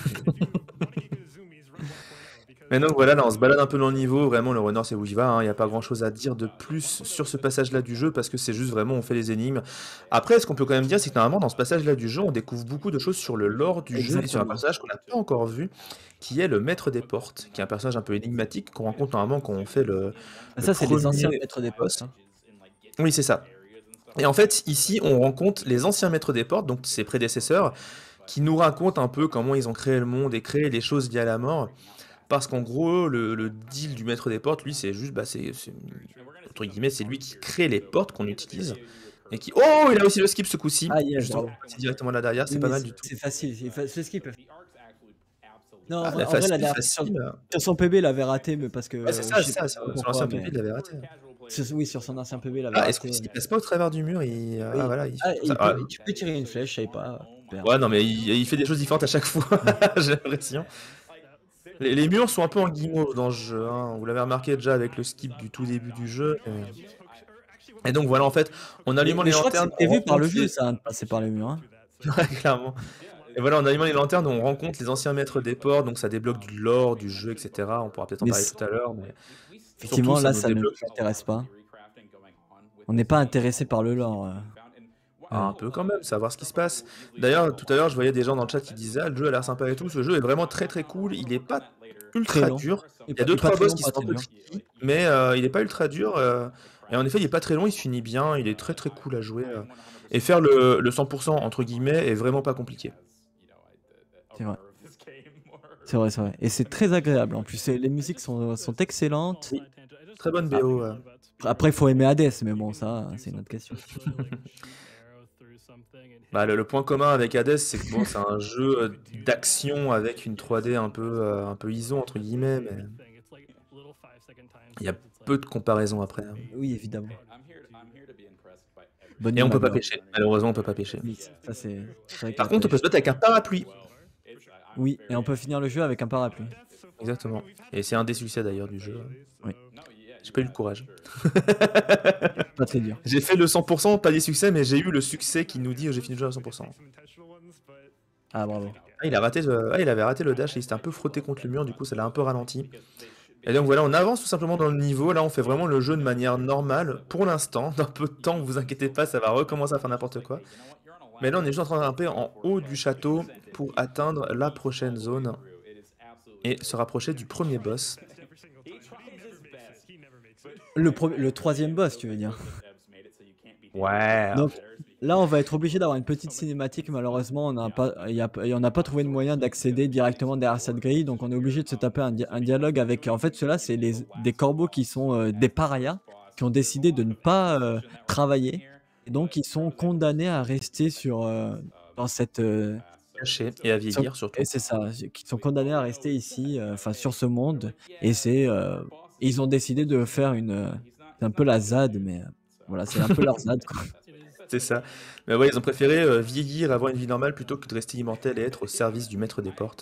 Mais donc voilà, là on se balade un peu dans le niveau, vraiment le runner c'est où il va, hein. Il n'y a pas grand chose à dire de plus sur ce passage-là du jeu parce que c'est juste vraiment on fait les énigmes. Après, ce qu'on peut quand même dire, c'est que normalement dans ce passage-là du jeu, on découvre beaucoup de choses sur le lore du jeu et sur un Exactement. personnage qu'on n'a pas encore vu, qui est le maître des portes, qui est un personnage un peu énigmatique qu'on rencontre normalement quand on fait le, le Ça, c'est les anciens premier maîtres des boss. portes, hein. Oui, c'est ça. Et en fait, ici, on rencontre les anciens maîtres des portes, donc ses prédécesseurs, qui nous raconte un peu comment ils ont créé le monde et créé les choses liées à la mort. Parce qu'en gros, le le deal du maître des portes, lui, c'est juste, bah, c'est c'est entre guillemets, c'est lui qui crée les portes qu'on utilise et qui oh! Il a aussi le skip ce coup-ci, Ah yes, justement, bravo. c'est directement là derrière, Oui, c'est pas mais mal c'est du tout. c'est facile, c'est fa ce skip. Non, en Ah, vrai la en vrai la facile, dernière fois sur facile, heu sur son P B, il avait raté, mais parce Ouais, c'est que ça, je c'est sais ça, pas sur trop sur pourquoi, l'ancien P B, mais il l'avait raté. sur oui, sur son ancien P B, il avait Ah et ce raté, coup-ci, il mais passe pas au travers du mur, il ah oui. voilà, il Ah, ça il ah peut tu peux tirer une flèche, je savais pas, super. ouais, non, mais il il fait des choses différentes à chaque fois, Ouais. j'ai l'impression. Les les murs sont un peu en guimauve dans ce jeu, hein, vous l'avez remarqué déjà avec le skip du tout début du jeu, heu et donc voilà, en fait, en Mais allumant mais les je crois que lanternes, c'est on prévu par rencontre le jeu les ça, hein, de passer par les murs, hein? ouais, clairement et voilà, en allumant les lanternes, on rencontre les anciens maîtres des portes, donc ça débloque du lore du jeu et cetera. On pourra peut-être en Mais parler c tout à l'heure, mais surtout effectivement, ça là, nous ça ne nous débloque intéresse pas. On n'est pas intéressé par le lore, heu, un ouais. peu quand même, savoir ce qui se passe. D'ailleurs, tout à l'heure, je voyais des gens dans le chat qui disaient: «Ah, le jeu a l'air sympa et tout». Ce jeu est vraiment très, très cool. Il est pas Très ultra long dur. et Il y a pas et deux pas trois très boss long, qui pas sont un très peu dur. tricky, mais heu, il est pas ultra dur, heu et en effet, il est pas très long, il se finit bien, il est très, très cool à jouer, heu et faire le le cent pour cent entre guillemets est vraiment pas compliqué. C'est vrai. C'est vrai, c'est vrai et c'est très agréable en plus, et les musiques sont sont excellentes. Oui, très bonne Ah, B O, heu. après il faut aimer Hades, mais bon ça, c'est une autre question. Bah, le le point commun avec Hades, c'est que bon, c'est un jeu, heu, d'action avec une trois D un peu, heu, un peu «ISO» entre guillemets, mais il y a peu de comparaisons après, hein. Oui, évidemment. Bonne Et nuit on ma peut pas gloire. pêcher. Malheureusement, on peut pas pêcher. Oui, ça c'est c'est vrai que Par la contre, on peut pêche. se battre avec un parapluie. Oui, et on peut finir le jeu avec un parapluie. Exactement et c'est un des succès d'ailleurs du jeu. Oui. J'ai pas eu le courage. Pas très dur. J'ai fait le cent pour cent, pas des succès, mais j'ai eu le succès qui nous dit: «J'ai fini le jeu à cent pour cent». Ah bravo. Ah, il a raté le ah, il avait raté le dash et il s'était un peu frotté contre le mur, du coup, ça l'a un peu ralenti et donc voilà, on avance tout simplement dans le niveau. Là, on fait vraiment le jeu de manière normale pour l'instant. Dans peu de temps, vous inquiétez pas, ça va recommencer à faire n'importe quoi. Mais là, on est juste en train de grimper en haut du château pour atteindre la prochaine zone et se rapprocher du premier boss. Le pre le troisième boss, tu veux dire? Ouais, Donc là, on va être obligé d'avoir une petite cinématique. Malheureusement, on n'a pas il y a et on n'a pas trouvé de moyen d'accéder directement derrière cette grille, donc on est obligé de se taper un dia un dialogue avec, en fait, ceux-là, c'est les des corbeaux qui sont, heu, des parias, qui ont décidé de ne pas, heu, travailler et donc ils sont condamnés à rester sur, heu, dans cette, heu, caché et à sur vieillir et surtout. c'est ça, qui sont condamnés à rester ici, heu, enfin sur ce monde, et c'est, heu, ils ont décidé de faire une, heu, c'est un peu la ZAD, mais, heu, voilà, c'est un peu leur ZAD, quoi. C'est ça. Mais ouais, ils ont préféré, heu, vieillir, avoir une vie normale plutôt que de rester immortel et être au service du maître des portes.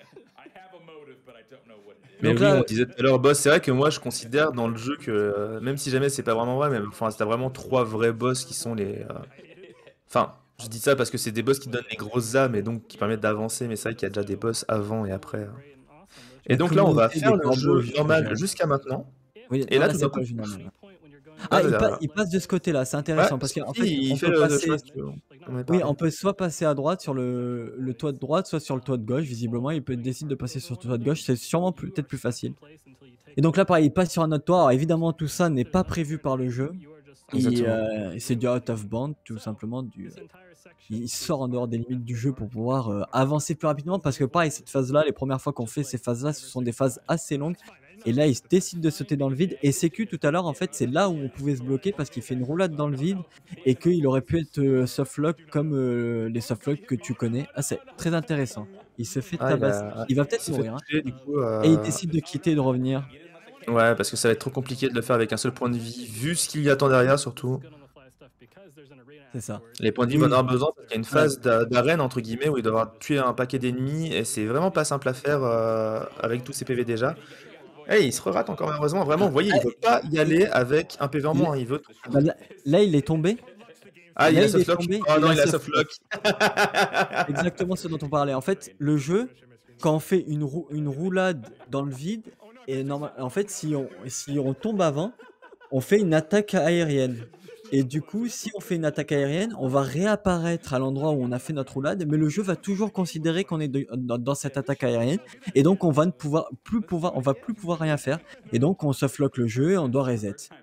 Mais Donc oui, on là, disait tout à l'heure boss, c'est vrai que moi je considère dans le jeu que, heu, même si jamais c'est pas vraiment vrai, mais enfin, tu as vraiment trois vrais boss qui sont les, heu enfin, je dis ça parce que c'est des boss qui donnent les grosses âmes et donc qui permettent d'avancer, mais c'est vrai qu'il y a déjà des boss avant et après, hein. Et la donc là, on va communauté des faire le corbeaux jeu juge, normal heu jusqu'à maintenant oui, et non, là là, tout c'est d'un pas coup le jeu normal, là. ah Ah, il vas-y, pa alors. il passe de ce côté-là, c'est Ouais, intéressant parce si, qu'en fait, si, il on fait peut le je sais pas passer si tu veux on en avait oui, parlé. on peut soit passer à droite sur le le toit de droite, soit sur le toit de gauche. Visiblement, il peut décider de passer sur le toit de gauche, c'est sûrement plus peut-être plus facile. Et donc là, pareil, il passe sur un autre toit. Alors évidemment, tout ça n'est pas prévu par le jeu. Il, Exactement. heu, c'est du out of bound, tout simplement, du, heu, il sort en dehors des limites du jeu pour pouvoir, heu, avancer plus rapidement parce que pareil, cette phase-là, les premières fois qu'on fait ces phases-là, ce sont des phases assez longues et là, il décide de sauter dans le vide et Sécu tout à l'heure, en fait, c'est là où on pouvait se bloquer parce qu'il fait une roulade dans le vide et qu'il aurait pu être, heu, softlock comme, heu, les softlock que tu connais. Ah, c'est très intéressant. Il se fait Ah, il tabasser. a Il va il peut-être s'est fait mourir, hein, toucher du coup, et il heu décide de quitter et de revenir. ouais, parce que ça va être trop compliqué de le faire avec un seul point de vie, vu ce qu'il y attend derrière surtout. C'est ça. Les points de vie, il va en Oui, avoir besoin parce qu'il y a une voilà. phase d'a «d'arène» entre guillemets où il doit avoir tué un paquet d'ennemis et c'est vraiment pas simple à faire, heu, avec tous ses P V déjà. Et il se rate encore malheureusement, vraiment, Ah, vous voyez, ah, il veut pas y et aller avec un P V en il moins, il veut tout bah, là là, il est tombé. ah, il Là, a il est softlock? tombé, Oh il non, a il a softlock. softlock. Exactement ce dont on parlait. En fait, le jeu, quand on fait une rou une roulade dans le vide et normal en fait, si on si on tombe avant, on fait une attaque aérienne et du coup, si on fait une attaque aérienne, on va réapparaître à l'endroit où on a fait notre roulade, mais le jeu va toujours considérer qu'on est de dans dans cette attaque aérienne et donc on va ne pouvoir plus pouvoir on va plus pouvoir rien faire et donc on softlock le jeu et on doit reset.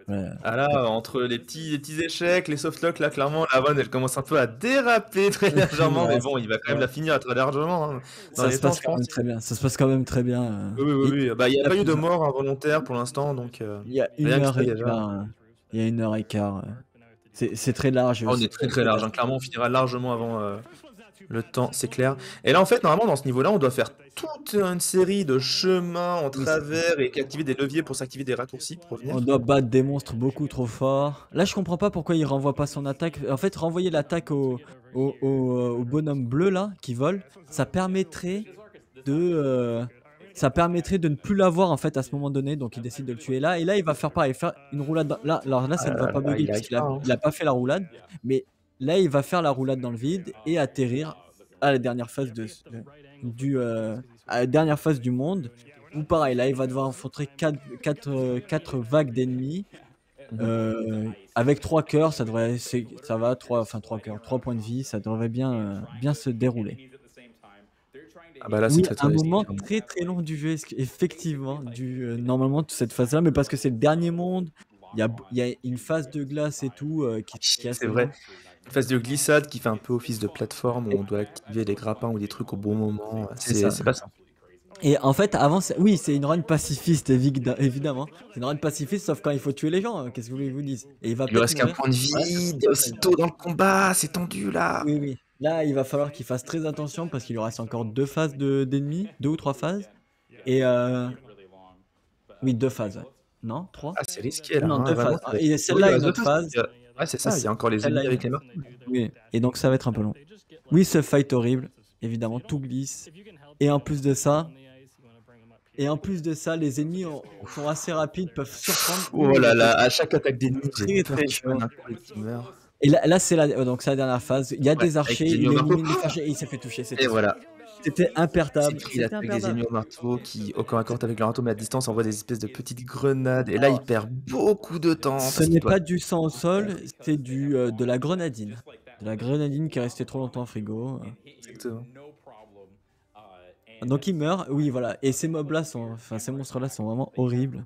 Ouais, Ah ouais. là, entre les petits, les petits échecs, les softlocks, là, clairement, la run, elle commence un peu à déraper très légèrement, mais Ouais, bon, il va quand même ouais. la finir très largement, hein, dans Ça les se temps, passe je quand pense. même très bien. Ça se passe quand même très bien. euh. Oui, oui, oui, Et oui. Bah, il n'y il a y a pas eu de plusieurs. mort involontaire pour l'instant, donc euh, Il y a une rien que heure ça et déjà. quart. euh, Il y a une heure et quart. euh. C'est c'est très large et Ah, on aussi est très très très très large, hein. vaste. Clairement, on finira largement avant euh, le temps, c'est clair. Et là, en fait, normalement, dans ce niveau-là, on doit faire toute une série de chemins en Oui, c'est ça. travers et activer des leviers pour s'activer des raccourcis pour On revenir. doit battre des monstres beaucoup trop forts. Là, je comprends pas pourquoi il renvoie pas son attaque. En fait, renvoyer l'attaque au, au, au, euh, au bonhomme bleu là qui vole, ça permettrait de, euh, ça permettrait de ne plus l'avoir en fait à ce moment donné. Donc, il décide de le tuer là. Et là, il va faire pareil, faire une roulade. Dans- Là, alors là, Ah ça ne va là pas là, bugger il parce arrive qu'il pas, a, hein. il a pas fait la roulade. Mais là, il va faire la roulade dans le vide et atterrir à la dernière phase de, de- du, euh, à la dernière phase du monde. Ou pareil, là, il va devoir affronter quatre, quatre, euh, quatre vagues d'ennemis. Mhm. Heu, avec trois cœurs, ça devrait c'est ça va, trois enfin trois cœurs, trois points de vie, ça devrait bien, heu, bien se dérouler. Ah bah là, c'est Oui, très un très risqué, moment clairement. très, très long du jeu, est-ce effectivement, du, heu, normalement toute cette phase-là, mais parce que c'est le dernier monde, il y a b il y a une phase de glace et tout, heu, qui qui est C'est assez vrai. longue. Une phase de glissade qui fait un peu office de plateforme où Et on doit activer des grappins ou des trucs au bon moment. c'est C'est ça. c'est pas simple. Et en fait, avant c'est oui, c'est une run pacifiste évigda évidemment. C'est une run pacifiste sauf quand il faut tuer les gens, heu, qu'est-ce que vous voulez que je vous dise? Et il va Il lui peut-être reste qu'un mourir. point de Voilà, c'est vie, pour il est ça que aussi tôt dans le combat, c'est tendu là. oui, oui. Là, il va falloir qu'il fasse très attention parce qu'il lui reste encore deux phases de d'ennemis, deux ou trois phases et heu, oui deux phases, ouais. Non, trois. Ah, c'est risqué Ah là, non hein, deux vraiment, phases. ça Ah va être et oui, il celle-là est reste deux notre phases parce phase. qu'il y a ouais, c'est Ah ça, il y c a encore les celle-là ennemis est avec notre les marteaux. oui et donc ça va être un peu long. Oui, ce fight horrible, évidemment, tout glisse et en plus de ça et en plus de ça, les ennemis ont sont assez rapides, peuvent surprendre. Oui, Oh oui, il y là a là, quelques à chaque attaque c'est d'ennemi, j'ai très, très très peur chaud d'un collègue qui meurt. et là là, c'est la heu, donc c'est la dernière phase. Il y a Ouais, des avec archers, les ennemis il au marteau. élimine les archers et il s'est fait toucher, Et c'était sûr. voilà, C'était il s'est impertable, pris c'était l'attaque des impertable. ennemis au marteau qui, au corps à corps avec leur marteau, mais à distance, envoient des espèces de petites grenades et là, il Alors, perd beaucoup de temps ce parce qu'il n'est doit pas du sang au sol, c'est du, heu, de la grenadine. De la grenadine qui est restée trop longtemps au frigo, heu. exactement. Donc il meurt, oui voilà et ces mobs là sont enfin ces monstres là sont vraiment horribles.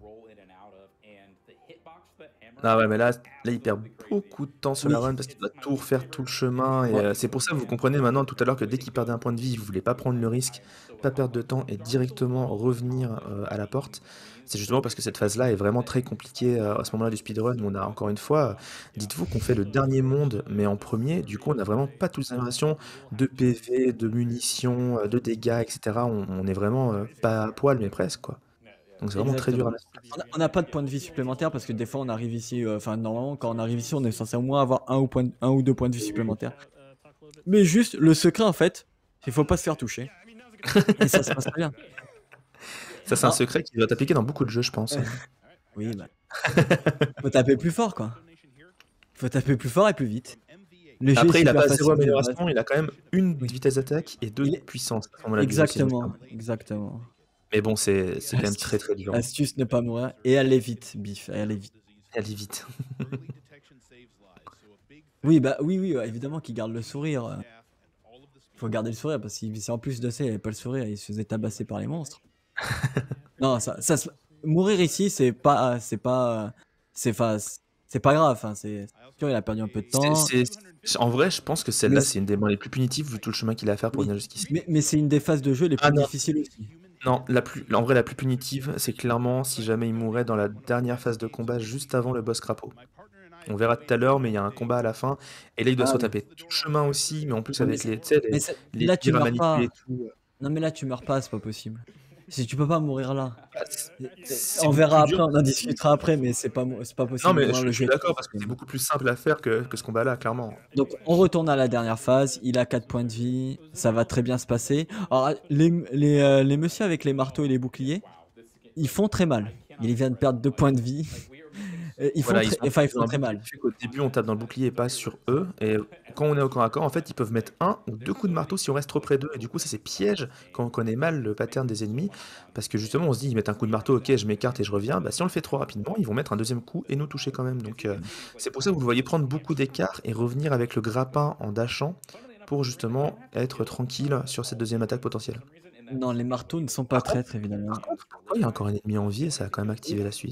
Ah ouais, mais là là, il perd beaucoup de temps sur la Oui, run parce qu'il doit tout refaire, tout le chemin et ouais, heu, c'est pour ça que vous comprenez maintenant tout à l'heure que dès qu'il perdait un point de vie, il voulait pas prendre le risque, pas perdre de temps et directement revenir, heu, à la porte. C'est justement parce que cette phase-là est vraiment très compliquée, heu, à ce moment-là du speedrun où on a encore une fois, dites-vous qu'on fait le dernier monde, mais en premier. Du coup, on a vraiment pas toutes les animations de P V, de munitions, heu, de dégâts et cetera. On on est vraiment, heu, pas à poil, mais presque, quoi. Donc c'est vraiment très dur à exactement. mettre en place. On a on n'a pas de points de vie supplémentaires parce que des fois on arrive ici, heu, enfin normalement quand on arrive ici, on est censé au moins avoir un ou point un ou deux points de vie Oui, oui, oui. supplémentaires. Mais juste le secret en fait, il faut pas se faire toucher et ça se passe très bien. Ça, c'est un Alors secret qui doit t'appliquer dans beaucoup de jeux, je pense, heu, hein. oui, bah, faut taper plus fort quoi. Faut taper plus fort et plus vite. Le jeu est Après, il a super pas zéro facile de base. amélioration, il a quand même une Oui, vitesse d'attaque et deux de il est puissance à ce moment-là du jeu, si je me exactement, trompe. exactement. Mais bon, c'est c'est quand même très, Astuce très dur, hein. astuce ne pas mourir et aller vite, Biff, et aller vite. Elle est vite. Oui, bah, oui, oui, ouais, évidemment qu'il garde le sourire, heu, faut garder le sourire parce qu'il si en plus de ça, il avait pas le sourire, il se faisait tabasser par les monstres. Non, ça ça se mourir ici, c'est pas c'est pas, heu, c'est enfin, c'est pas grave, enfin, c'est c'est sûr, il a perdu un peu de C'est temps, c'est c en vrai, je pense que mais celle-là, c c'est une des moins les plus punitives vu tout le chemin qu'il a à faire pour oui, venir jusqu'ici. mais mais c'est une des phases de jeu les Ah plus non, difficiles aussi. non, la plus en vrai, la plus punitive, c'est clairement si jamais il mourait dans la dernière phase de combat juste avant le boss crapaud. On verra tout à l'heure, mais il y a un combat à la fin et là, il doit se Ah oui, retaper tout le chemin aussi, mais en plus ouais, mais avec c'est les tu sais, mais les c'est les là, tu tirs à meurs manipuler pas. et tout, heu, Non, mais là, tu meurs pas, c'est pas possible. Si tu peux pas mourir là. bah, c Et et c'est on beaucoup verra plus dur après, on parce en que discutera après, mais c'est pas mo c'est pas non, possible de mais mourir, je le je jeu suis est trop d'accord parce que c'est facile. beaucoup plus simple à faire que que ce combat-là, clairement. Donc on retourne à la dernière phase, il a quatre points de vie, ça va très bien se passer. Alors les m les, heu, les messieurs avec les marteaux et les boucliers, ils font très mal. Ils viennent de perdre deux points de vie. Heu, ils font Voilà, ils très ont enfin, ils ils ont font un très bouclier mal. qui fait qu'au début, on tape dans le bouclier et pas sur eux et quand on est au corps à corps, en fait, ils peuvent mettre un ou deux coups de marteau si on reste trop près d'eux et du coup, ça, c'est piège quand on connaît mal le pattern des ennemis parce que justement, on se dit: «Ils mettent un coup de marteau, OK, je m'écarte et je reviens». Bah, si on le fait trop rapidement, ils vont mettre un deuxième coup et nous toucher quand même donc heu, c'est pour ça que vous le voyez prendre beaucoup d'écart et revenir avec le grappin en dashant pour justement être tranquille sur cette deuxième attaque potentielle. Non, les marteaux ne sont pas Par contre traîtres évidemment. par contre, pourquoi il y a encore un ennemi en vie et ça a quand même activé la suite?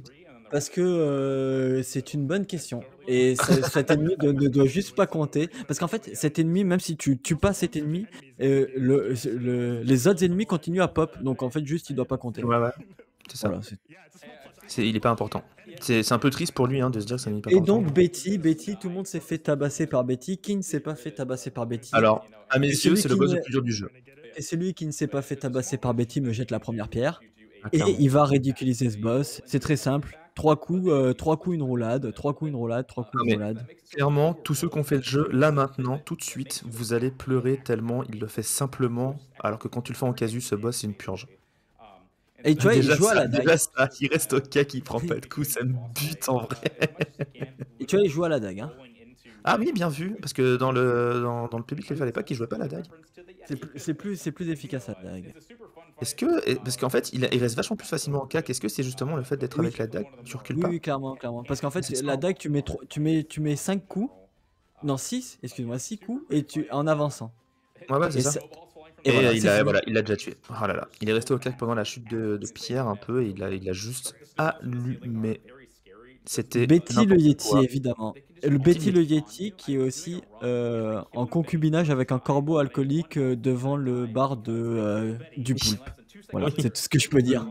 Parce que, heu, c'est une bonne question et ce cet ennemi de ne doit juste pas compter. Parce qu'en fait, cet ennemi, même si tu tues pas cet ennemi, heu, le ce le les autres ennemis continuent à pop. Donc en fait, juste, il doit pas compter. Ouais, ouais, c'est ça. Voilà, c'est C'est il est pas important. C'est c'est un peu triste pour lui, hein, de se dire que c'est un ennemi pas et important. donc Betty Betty, tout le monde s'est fait tabasser par Betty. Qui ne s'est pas fait tabasser par Betty? Alors, à mes Que yeux, celui c'est le qui boss le ne plus dur du jeu. que celui qui ne s'est pas fait tabasser par Betty me jette la première pierre Ah, et clairement. il va ridiculiser ce boss. C'est très simple, trois coups, heu, trois coups, une roulade, trois coups, une roulade, trois coups, Non une mais roulade. clairement, tous ceux qui ont fait le jeu, là, maintenant, tout de suite, vous allez pleurer tellement il le fait simplement, alors que quand tu le fais en casu, ce boss, c'est une purge. Et tu vois, il Déjà joue à ça la dague. déjà ça, il reste au cas qu'il prend pas de coups, ça me bute en vrai. Et tu vois, il joue à la dague, hein. Ah oui, bien vu, parce que dans le dans dans le public, il fallait pas qu'il jouait pas à la dague. C'est plus c'est plus c'est plus efficace à la dague. Est-ce que et parce qu'en fait, il il reste vachement plus facilement en cac. Est-ce que c'est justement le fait d'être Oui, avec la dague, tu recules oui, pas? oui, clairement, clairement. Parce qu'en Ah, fait, c'est ça, la hein. dague, tu mets tro tu mets tu mets cinq coups, non six, excuse-moi, six coups et tu en avançant Ouais, ouais, c'est et ça. ça et Et voilà, heu, il c'est a fini. voilà, il l'a déjà tué. Oh là là, il est resté au cac pendant la chute de de Pierre un peu et il a il a juste allumé. C'était Betty le n'importe Yeti, quoi. évidemment. Le Betty le Betty le Yeti. Yeti qui est aussi, heu, en concubinage avec un corbeau alcoolique, heu, devant le bar de, heu, du Oui, poulpe. Voilà, oui, c'est tout ce que je peux dire. oui.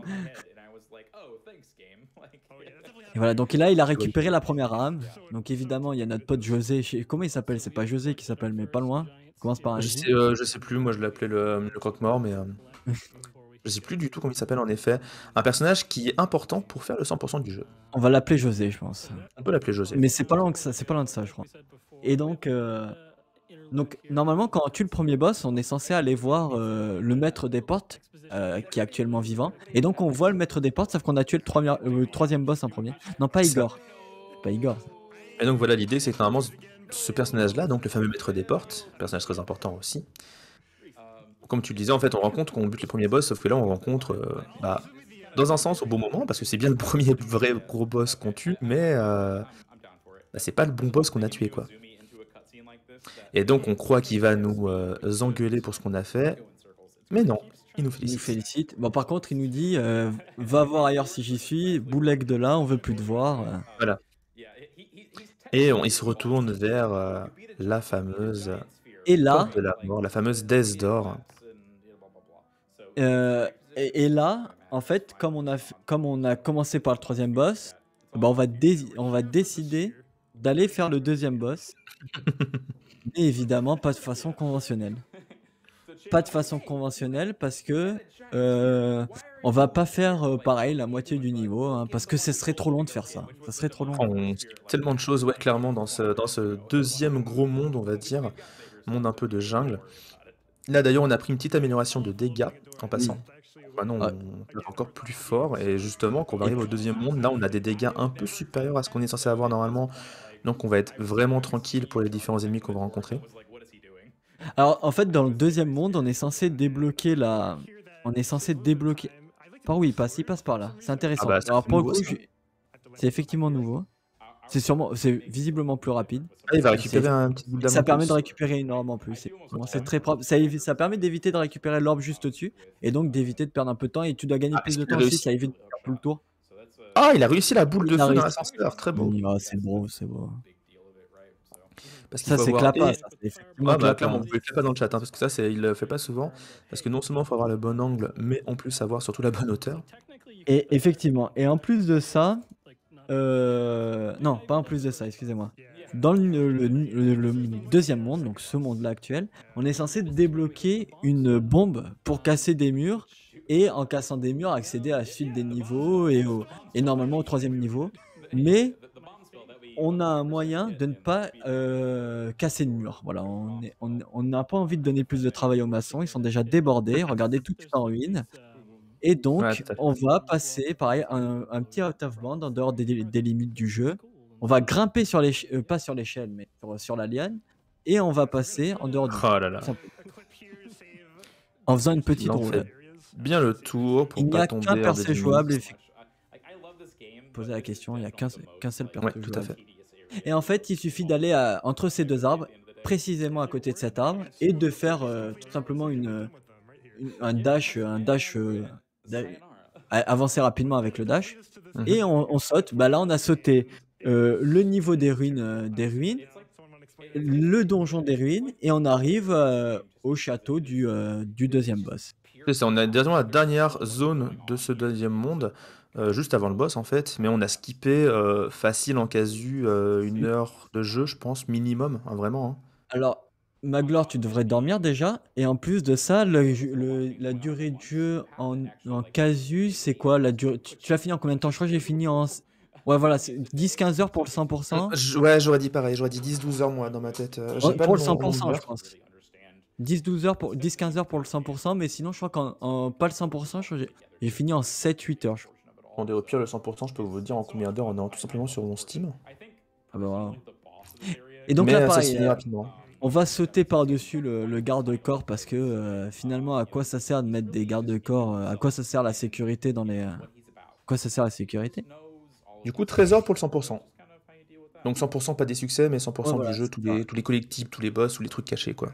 Et voilà, donc là, il a Oui. récupéré la première âme. Donc évidemment, il y a notre pote José chez comment il s'appelle? C'est pas José qui s'appelle, mais pas loin. Il commence par un Je J. sais, heu, je sais plus, moi je l'appelais le le croque-mort, mais hem, je sais plus du tout comment il s'appelle en effet. Un personnage qui est important pour faire le cent pour cent du jeu. On va l'appeler José, je pense. On peut l'appeler José. Mais c'est pas loin que ça, c'est pas loin de ça, je crois. Et donc, heu, donc normalement, quand on tue le premier boss, on est censé aller voir, heu, le maître des portes, heu, qui est actuellement vivant. Et donc on voit le maître des portes, sauf qu'on a tué le troisième le troisième boss en premier. Non, pas C'est ça. Igor, pas Igor. Et donc voilà, l'idée c'est que normalement ce ce personnage-là, donc le fameux maître des portes, personnage très important aussi, comme tu le disais, en fait, on rencontre qu'on bute le premier boss, sauf que là on rencontre, heu, bah, dans un sens au bon moment, parce que c'est bien le premier vrai gros boss qu'on tue, mais heu, bah, c'est pas le bon boss qu'on a tué, quoi. Et donc on croit qu'il va nous, heu, engueuler pour ce qu'on a fait, mais non, il nous Il nous félicite. félicite. Bon, par contre, il nous dit, heu: «Va voir ailleurs si j'y suis, boulegue de là, on veut plus te voir», heu Voilà. Et on il se retourne vers, heu, la fameuse et là, porte de la mort, la fameuse Death Door. heu et et là, en fait, comme on a f comme on a commencé par le troisième boss, bah, on va dési on va décider d'aller faire le deuxième boss, mais évidemment pas de façon conventionnelle. Pas de façon conventionnelle parce que, heu, on va pas faire, heu, pareil la moitié du niveau, hein, parce que ce serait trop long de faire ça. Ça serait trop long. On skip tellement de choses, ouais, clairement dans ce dans ce deuxième gros monde, on va dire, monde un peu de jungle. Là, d'ailleurs, on a pris une petite amélioration de dégâts en Oui. passant. Maintenant, Ouais on tape encore plus fort et justement, quand on va et arriver au puis deuxième monde, là, on a des dégâts un peu supérieurs à ce qu'on est censé avoir normalement, donc on va être vraiment tranquille pour les différents ennemis qu'on va rencontrer. alors, en fait, dans le deuxième monde, on est censé débloquer la on est censé débloquer par où il passe? Il passe par là. C'est Ah intéressant. bah, ça Alors c'est pour le nouveau coup, ça. j'ai c'est effectivement nouveau. C'est sûrement c'est visiblement plus rapide. Ah, il va C'est récupérer un petit bout et d'âme ça en permet de plus? récupérer énormément plus, effectivement, c'est OK. très propre. Ça évi ça permet d'éviter de récupérer l'orbe juste au-dessus et donc d'éviter de perdre un peu de temps et tu dois gagner Ah, plus est-ce de qu'il a temps aussi, réussi? ça évite de faire tout le tour. Ah, il a réussi la boule de Il a feu dans réussi. l'ascenseur, très beau. Oui, ah, c'est beau, c'est beau. Parce qu'il Ça, faut c'est avoir Clapa, et ça, c'est effectivement ah bah, Clapa, clairement, hein. vous pouvez le clapper dans le chat, hein, parce que ça, c'est il le fait pas souvent, parce que non seulement il faut avoir le bon angle, mais en plus avoir surtout la bonne hauteur. Et effectivement et en plus de ça, heu, non, pas en plus de ça, excusez-moi. Dans le le nu le le deuxième monde, donc ce monde-là actuel, on est censé débloquer une bombe pour casser des murs et en cassant des murs, accéder à la suite des niveaux et au et normalement au troisième niveau. Mais on a un moyen de ne pas, heu, casser de mur. Voilà, on est on on n'a pas envie de donner plus de travail aux maçons, ils sont déjà débordés, regardez, tout est en ruine. Et Ouais, donc, tout à fait. on va passer pareil un un petit out of band en dehors des des des limites du jeu. On va grimper sur l'éche heu, pas sur l'échelle, mais sur, sur la liane et on va passer en dehors du jeu, Oh là tout là, simplement. En faisant une il petite en fait roulade. bien le tour Il pour n'y pas a qu'un tomber hors des percé jouable, limites. effectivement. Poser la question, il y a qu'un seul qu'un seul Ouais, perso tout à jouable. fait. Et en fait, il suffit d'aller à entre ces deux arbres, précisément à côté de cet arbre et de faire, heu, tout simplement une, heu, une un dash, heu, un dash, heu, da a avancer rapidement avec le dash Mmh. et on on saute. Bah, là, on a sauté, heu, le niveau des ruines, heu, des ruines, le donjon des ruines et on arrive, heu, au château du, heu, du deuxième boss. C'est ça, on a directement la dernière zone de ce deuxième monde, heu, juste avant le boss, en fait, mais on a skippé, heu, facile en casu, heu, une Oui. heure de jeu, je pense, minimum, hein, vraiment, hein. Alors, Maglore, tu devrais dormir déjà et en plus de ça, le jeu le la durée de jeu en en casu, c'est quoi la durée tu tu l'as fini en combien de temps? Je crois que j'ai fini en s ouais, voilà, c'est dix quinze heures pour le cent pour Mmh, cent. j ouais, j'aurais dit pareil, j'aurais dit dix douze heures moi dans ma tête, heu, j'ai Ouais, pas pour le le nom cent le pour nombre cent, je d'heures. pense. dix douze heures pour dix quinze heures pour le cent pour cent, mais sinon je crois qu'en en pas le cent pour cent, je crois que j'ai j'ai fini en sept huit heures, je crois. Attendez, au pire, le cent pour cent, je peux vous dire en combien d'heures on est en tout simplement sur mon Steam. Ah bah, voilà. Et donc Mais là, heu, ça se pareil, finit heu, rapidement. on va sauter par-dessus le le garde-corps parce que, heu, finalement, à quoi ça sert de mettre des garde-corps, heu, à quoi ça sert la sécurité dans les, heu, à quoi ça sert la sécurité? Du coup, treize heures pour le cent pour cent. Donc cent pour cent pas des succès, mais Ouais, cent pour cent du voilà, jeu, c'est tous ça. les tous les collectibles, tous les boss, tous les trucs cachés, quoi.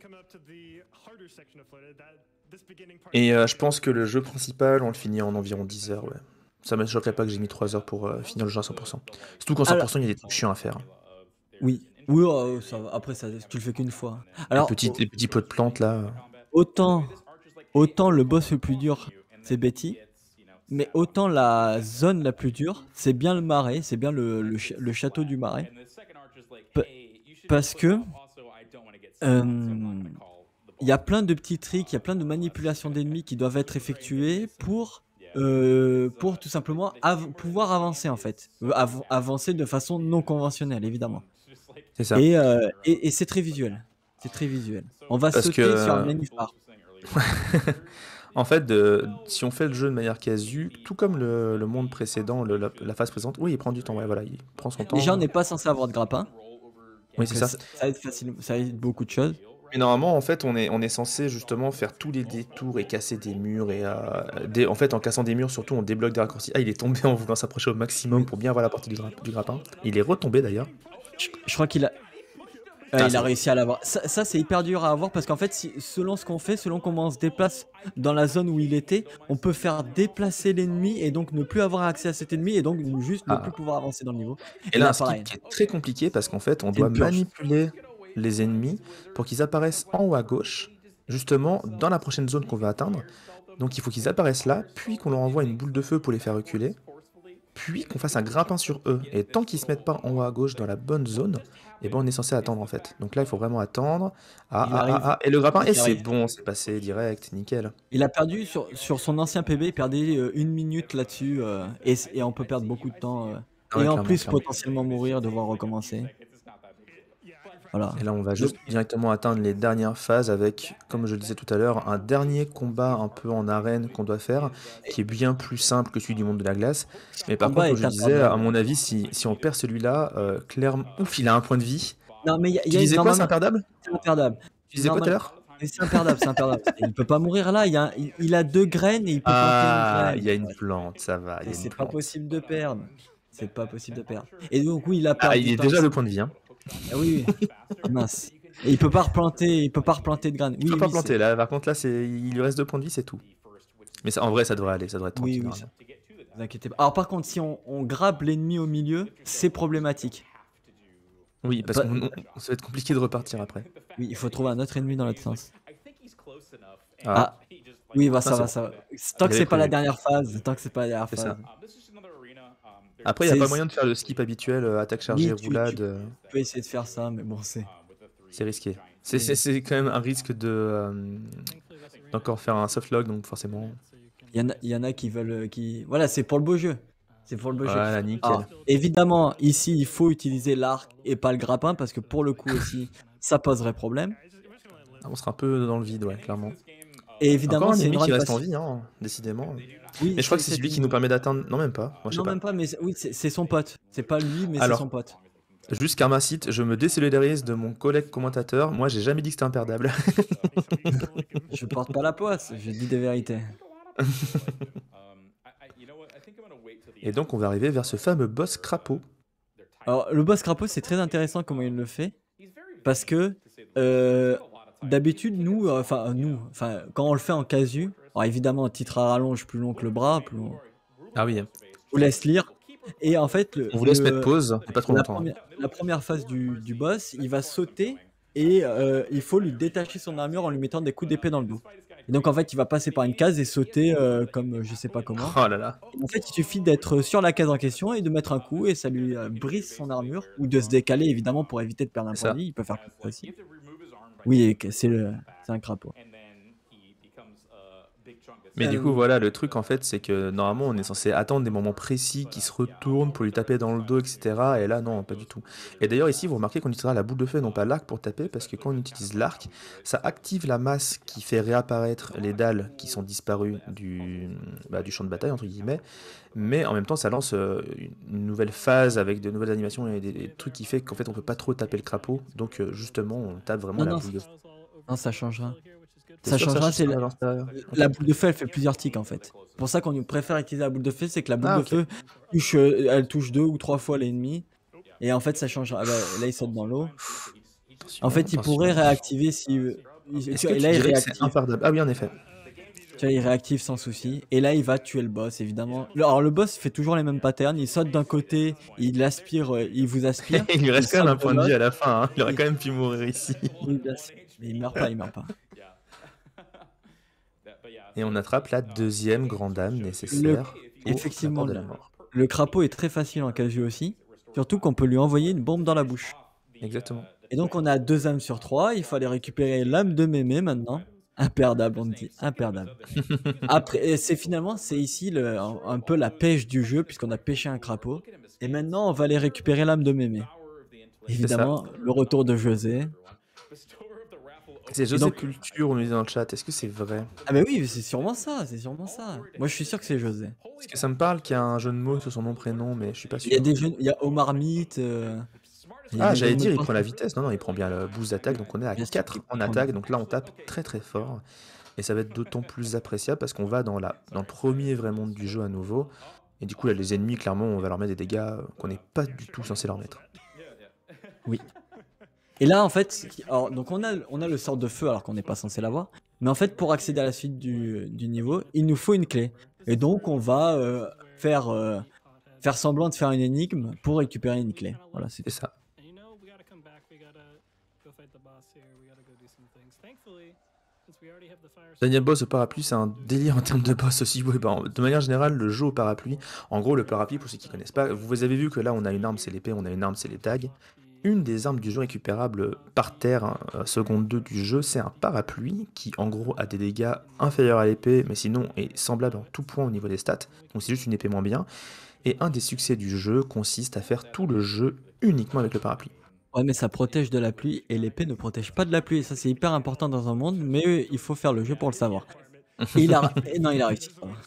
Et heu, je pense que le jeu principal, on le finit en environ dix heures, ouais. Ça me choquerait pas que j'ai mis trois heures pour, heu, finir le jeu à cent pour cent. Surtout qu'en Alors cent pour cent, il y a des trucs chiants à faire, hein. oui, oui, oh, ça va, après ça tu le fais qu'une fois. Les Alors petites au les petits pots de plantes là, heu autant autant le boss le plus dur, c'est Betty, mais autant la zone la plus dure, c'est bien le marais, c'est bien le le ch le château du marais. Pa parce que, hem, il y a plein de petits tricks, il y a plein de manipulations d'ennemis qui doivent être effectuées pour, heu, pour tout simplement av pouvoir avancer en fait. Heu, av avancer de façon non conventionnelle évidemment c'est ça. et heu et et c'est très visuel, c'est très visuel. On va Parce que, sauter sur un heu, nénuphar. en fait, de si on fait le jeu de manière casu, tout comme le le monde précédent, le la la phase précédente, oui, il prend du temps, ouais, voilà, il prend son Déjà, on temps. n'est pas censé avoir de grappin, Oui, c'est donc heu, ça. ça ça aide facile ça aide beaucoup de choses. Mais normalement, en fait, on est on est censé justement faire tous les détours et casser des murs et heu, dé en fait, en cassant des murs, surtout, on débloque des raccourcis. Ah, il est tombé en voulant s'approcher au maximum Oui, pour bien avoir la portée du gra du grappin. Il est retombé d'ailleurs. je je crois qu'il a heu, Ah, il c'est a bon. réussi à l'avoir. Ça ça, c'est hyper dur à avoir parce qu'en fait, si selon ce qu'on fait, selon comment on se déplace dans la zone où il était, on peut faire déplacer l'ennemi et donc ne plus avoir accès à cet ennemi et donc juste ne plus Ah. pouvoir avancer dans le niveau Et et là, là, un skip pareil, qui est très compliqué parce qu'en fait, on c'est doit une purge. manipuler les ennemis pour qu'ils apparaissent en haut à gauche, justement dans la prochaine zone qu'on va atteindre. Donc il faut qu'ils apparaissent là, puis qu'on leur envoie une boule de feu pour les faire reculer, puis qu'on fasse un grappin sur eux. Et tant qu'ils se mettent pas en haut à gauche dans la bonne zone, eh ben on est censé attendre en fait. Donc là, il faut vraiment attendre. Ah, Il ah, ah, arrive, ah, et le grappin, il et y c'est arrive. bon, c'est passé direct, nickel. Il a perdu sur sur son ancien P B, il perdait, heu, une minute là-dessus, heu et c et on peut perdre beaucoup de temps, heu Ah et ouais, en clairement, plus clairement. potentiellement mourir, devoir recommencer. Et Voilà. là, on va Donc juste directement atteindre les dernières phases avec, comme je le disais tout à l'heure, un dernier combat un peu en arène qu'on doit faire, qui est bien plus simple que celui du monde de la glace. ce Mais par contre, combat comme est je disais, à imperdable. mon avis, si, si on perd celui-là, euh, clairement... Ouf, il a un point de vie. Non, mais il y a il Tu y a disais quoi, c'est normalement imperdable? c'est imperdable. Tu disais quoi tout à Normal l'heure? mais c'est imperdable, c'est imperdable. Il peut pas mourir là, il y a un il il a deux graines et il peut planter une Ah, il graine. y a une plante, ça va, il y C'est a une c'est pas plante. possible de perdre. C'est pas possible de perdre et donc oui, il a Ah, il perdu est par déjà à ici. deux points de vie, hein. Ah oui, oui. Ah mince et il peut pas replanter il peut pas replanter de graines. Il peut Oui, pas oui, c'est planter, là, par contre, là, c'est... il lui reste deux points de vie, c'est tout. Mais ça, en vrai, ça devrait aller, ça devrait être oui, tranquille, oui, ça normalement. vous inquiétez pas. Alors par contre, si on on grappe l'ennemi au milieu, c'est problématique. Oui, parce Pas qu'on on- ça va être compliqué de repartir après. oui, il faut trouver un autre ennemi dans l'autre sens. Ah, Ah, oui, bah, ah ça c'est va, bon, ça va. Tant il que avait c'est pas la prévu, dernière phase, tant que c'est pas la dernière c'est ça. phase. Après, il y a C'est pas c moyen de faire le skip habituel, heu, attaque chargée, oui, tu roulade, tu heu, peux essayer de faire ça, mais bon, c'est c'est risqué. C'est c'est c'est c'est quand même un risque de, hem, d'encore faire un soft lock, donc forcément il y en a il y en a qui veulent, heu, qui voilà, c'est pour le beau jeu. C'est pour le beau jeu. voilà, Alors, nickel. évidemment, ici, il faut utiliser l'arc et pas le grappin parce que pour le coup aussi, ça poserait problème Ah, on sera un peu dans le vide, ouais, clairement. et Encore évidemment, un c'est une ennemi qui run reste en facile. vie, hein, décidément. Oui, Mais je crois c'est que c'est cet celui qui nous ennemi. permet d'atteindre, non, même pas, moi je sais Non, pas. même pas, mais c'est oui, c'est c'est son pote. C'est pas lui, mais c'est son Alors, pote. juste Karmacite, je me désolidarise de mon collègue commentateur, moi j'ai jamais dit que c'était imperdable. Je porte pas la poisse, je dis des vérités. Et donc on va arriver vers ce fameux boss crapaud. Alors, le boss crapaud, c'est très intéressant comment il le fait. Parce que, heu, d'habitude, nous, heu, enfin nous, enfin, quand on le fait en casu, Alors évidemment, titre à rallonge plus long que le bras, plus long Ah oui, hein. je vous laisse lire et en fait le On vous laisse mettre le pause, mais pas trop la longtemps, hein. première la première phase du du boss, il va sauter et heu, il faut lui détacher son armure en lui mettant des coups d'épée dans le dos. Et donc en fait, il va passer par une case et sauter, heu, comme, heu, je sais pas comment. Oh là là, Et en fait, il suffit d'être sur la case en question et de mettre un coup et ça lui, heu, brise son armure ou de se décaler évidemment pour éviter de perdre un c'est point de ça. vie, il peut faire comme ça aussi. Oui et que c'est le c'est un crapaud. Mais du coup, Hem, voilà, le truc en fait, c'est que normalement, on est censé attendre des moments précis qui se retournent pour lui taper dans le dos, et cetera. Et là, non, pas du tout. Et d'ailleurs, ici, vous remarquez qu'on utilisera la boule de feu et non pas l'arc pour taper, parce que quand on utilise l'arc, ça active la masse qui fait réapparaître les dalles qui sont disparues du, bah, du champ de bataille, entre guillemets. Mais en même temps, ça lance euh, une nouvelle phase avec de nouvelles animations et des, des trucs qui fait qu'en fait, on peut pas trop taper le crapaud. Donc, euh, justement, on tape vraiment non, la non, boule de feu. non, ça changera. T'es Ça sûr, ça, changera, c'est ça la va l'intérieur? Ok. la boule de feu, elle fait plusieurs ticks, en fait. C'est pour ça qu'on nous préfère utiliser la boule de feu, c'est que la boule Ah, de ok. feu touche, heu, elle touche deux ou trois fois l'ennemi et en fait, ça change. Ah bah, là, il saute dans l'eau. En Attention, fait, il pourrait attention. réactiver si, heu, il tu Est-ce que vois? Et tu là, il dirais que c'est réactive. impardable? Ah oui, en effet. Tu vois, il réactive sans souci et là, il va tuer le boss, évidemment. Le Alors le boss fait toujours les mêmes patterns, il saute d'un côté, il aspire, heu, il vous aspire, Il lui il reste quand même saute un de point de vie l'autre à la fin, hein. Il aurait et quand même pu mourir ici. oui, bien sûr, mais il meurt pas, il meurt pas. Et on attrape la deuxième grande dame Le nécessaire pour la Effectivement, porte de le la mort. le crapaud est très facile en casu aussi, surtout qu'on peut lui envoyer une bombe dans la bouche. Exactement. Et donc on a deux âmes sur trois. Il fallait récupérer l'âme de mémé maintenant. Imperdable, on me dit, imperdable. Après et c'est finalement, c'est ici le un un peu la pêche du jeu puisqu'on a pêché un crapaud et maintenant on va aller récupérer l'âme de mémé. C'est ça. Évidemment, le retour de José C'est et José donc Culture, on nous dit dans le chat. Est-ce que c'est vrai? ah bah oui, c'est sûrement ça, c'est sûrement ça. Moi je suis sûr que c'est José. Parce que ça me parle qu'il y a un jeu de mots sur son nom, prénom, mais je suis pas Il y a sûr. des jeux il y a Omar Mythe, heu, il y a Ah, des jeux j'allais de mots dire, de il prend la partout. vitesse. Non, non, il prend bien le boost d'attaque. Donc on est à Bien sûr qu'il quatre en prend attaque. Donc là, on tape très très fort. Et ça va être d'autant plus appréciable parce qu'on va dans, la, dans le premier vrai monde du jeu à nouveau. Et du coup, là, les ennemis, clairement, on va leur mettre des dégâts euh, qu'on n'est pas du tout censé leur mettre. Oui. Et là, en fait, ce qui alors donc on a on a le sort de feu alors qu'on n'est pas censé l'avoir, mais en fait, pour accéder à la suite du du niveau, il nous faut une clé et donc on va, heu, faire, heu, faire semblant de faire une énigme pour récupérer une clé. Voilà, c'est C'est tout. ça. Daniel Boss au parapluie, c'est un délire en termes de boss aussi. Ouais, bah, de manière générale, le jeu au parapluie, en gros, le parapluie, pour ceux qui connaissent pas, vous avez vu que là, on a une arme, c'est l'épée, on a une arme, c'est les dagues. Une des armes du jeu récupérable par terre, hein, euh, seconde deux du jeu, c'est un parapluie qui, en gros, a des dégâts inférieurs à l'épée, mais sinon est semblable en tout point au niveau des stats. Donc c'est juste une épée moins bien. Et un des succès du jeu consiste à faire tout le jeu uniquement avec le parapluie. Ouais, mais ça protège de la pluie et l'épée ne protège pas de la pluie et ça, c'est hyper important dans un monde, mais heu, il faut faire le jeu pour le savoir et il a et non, il a réussi, ça va.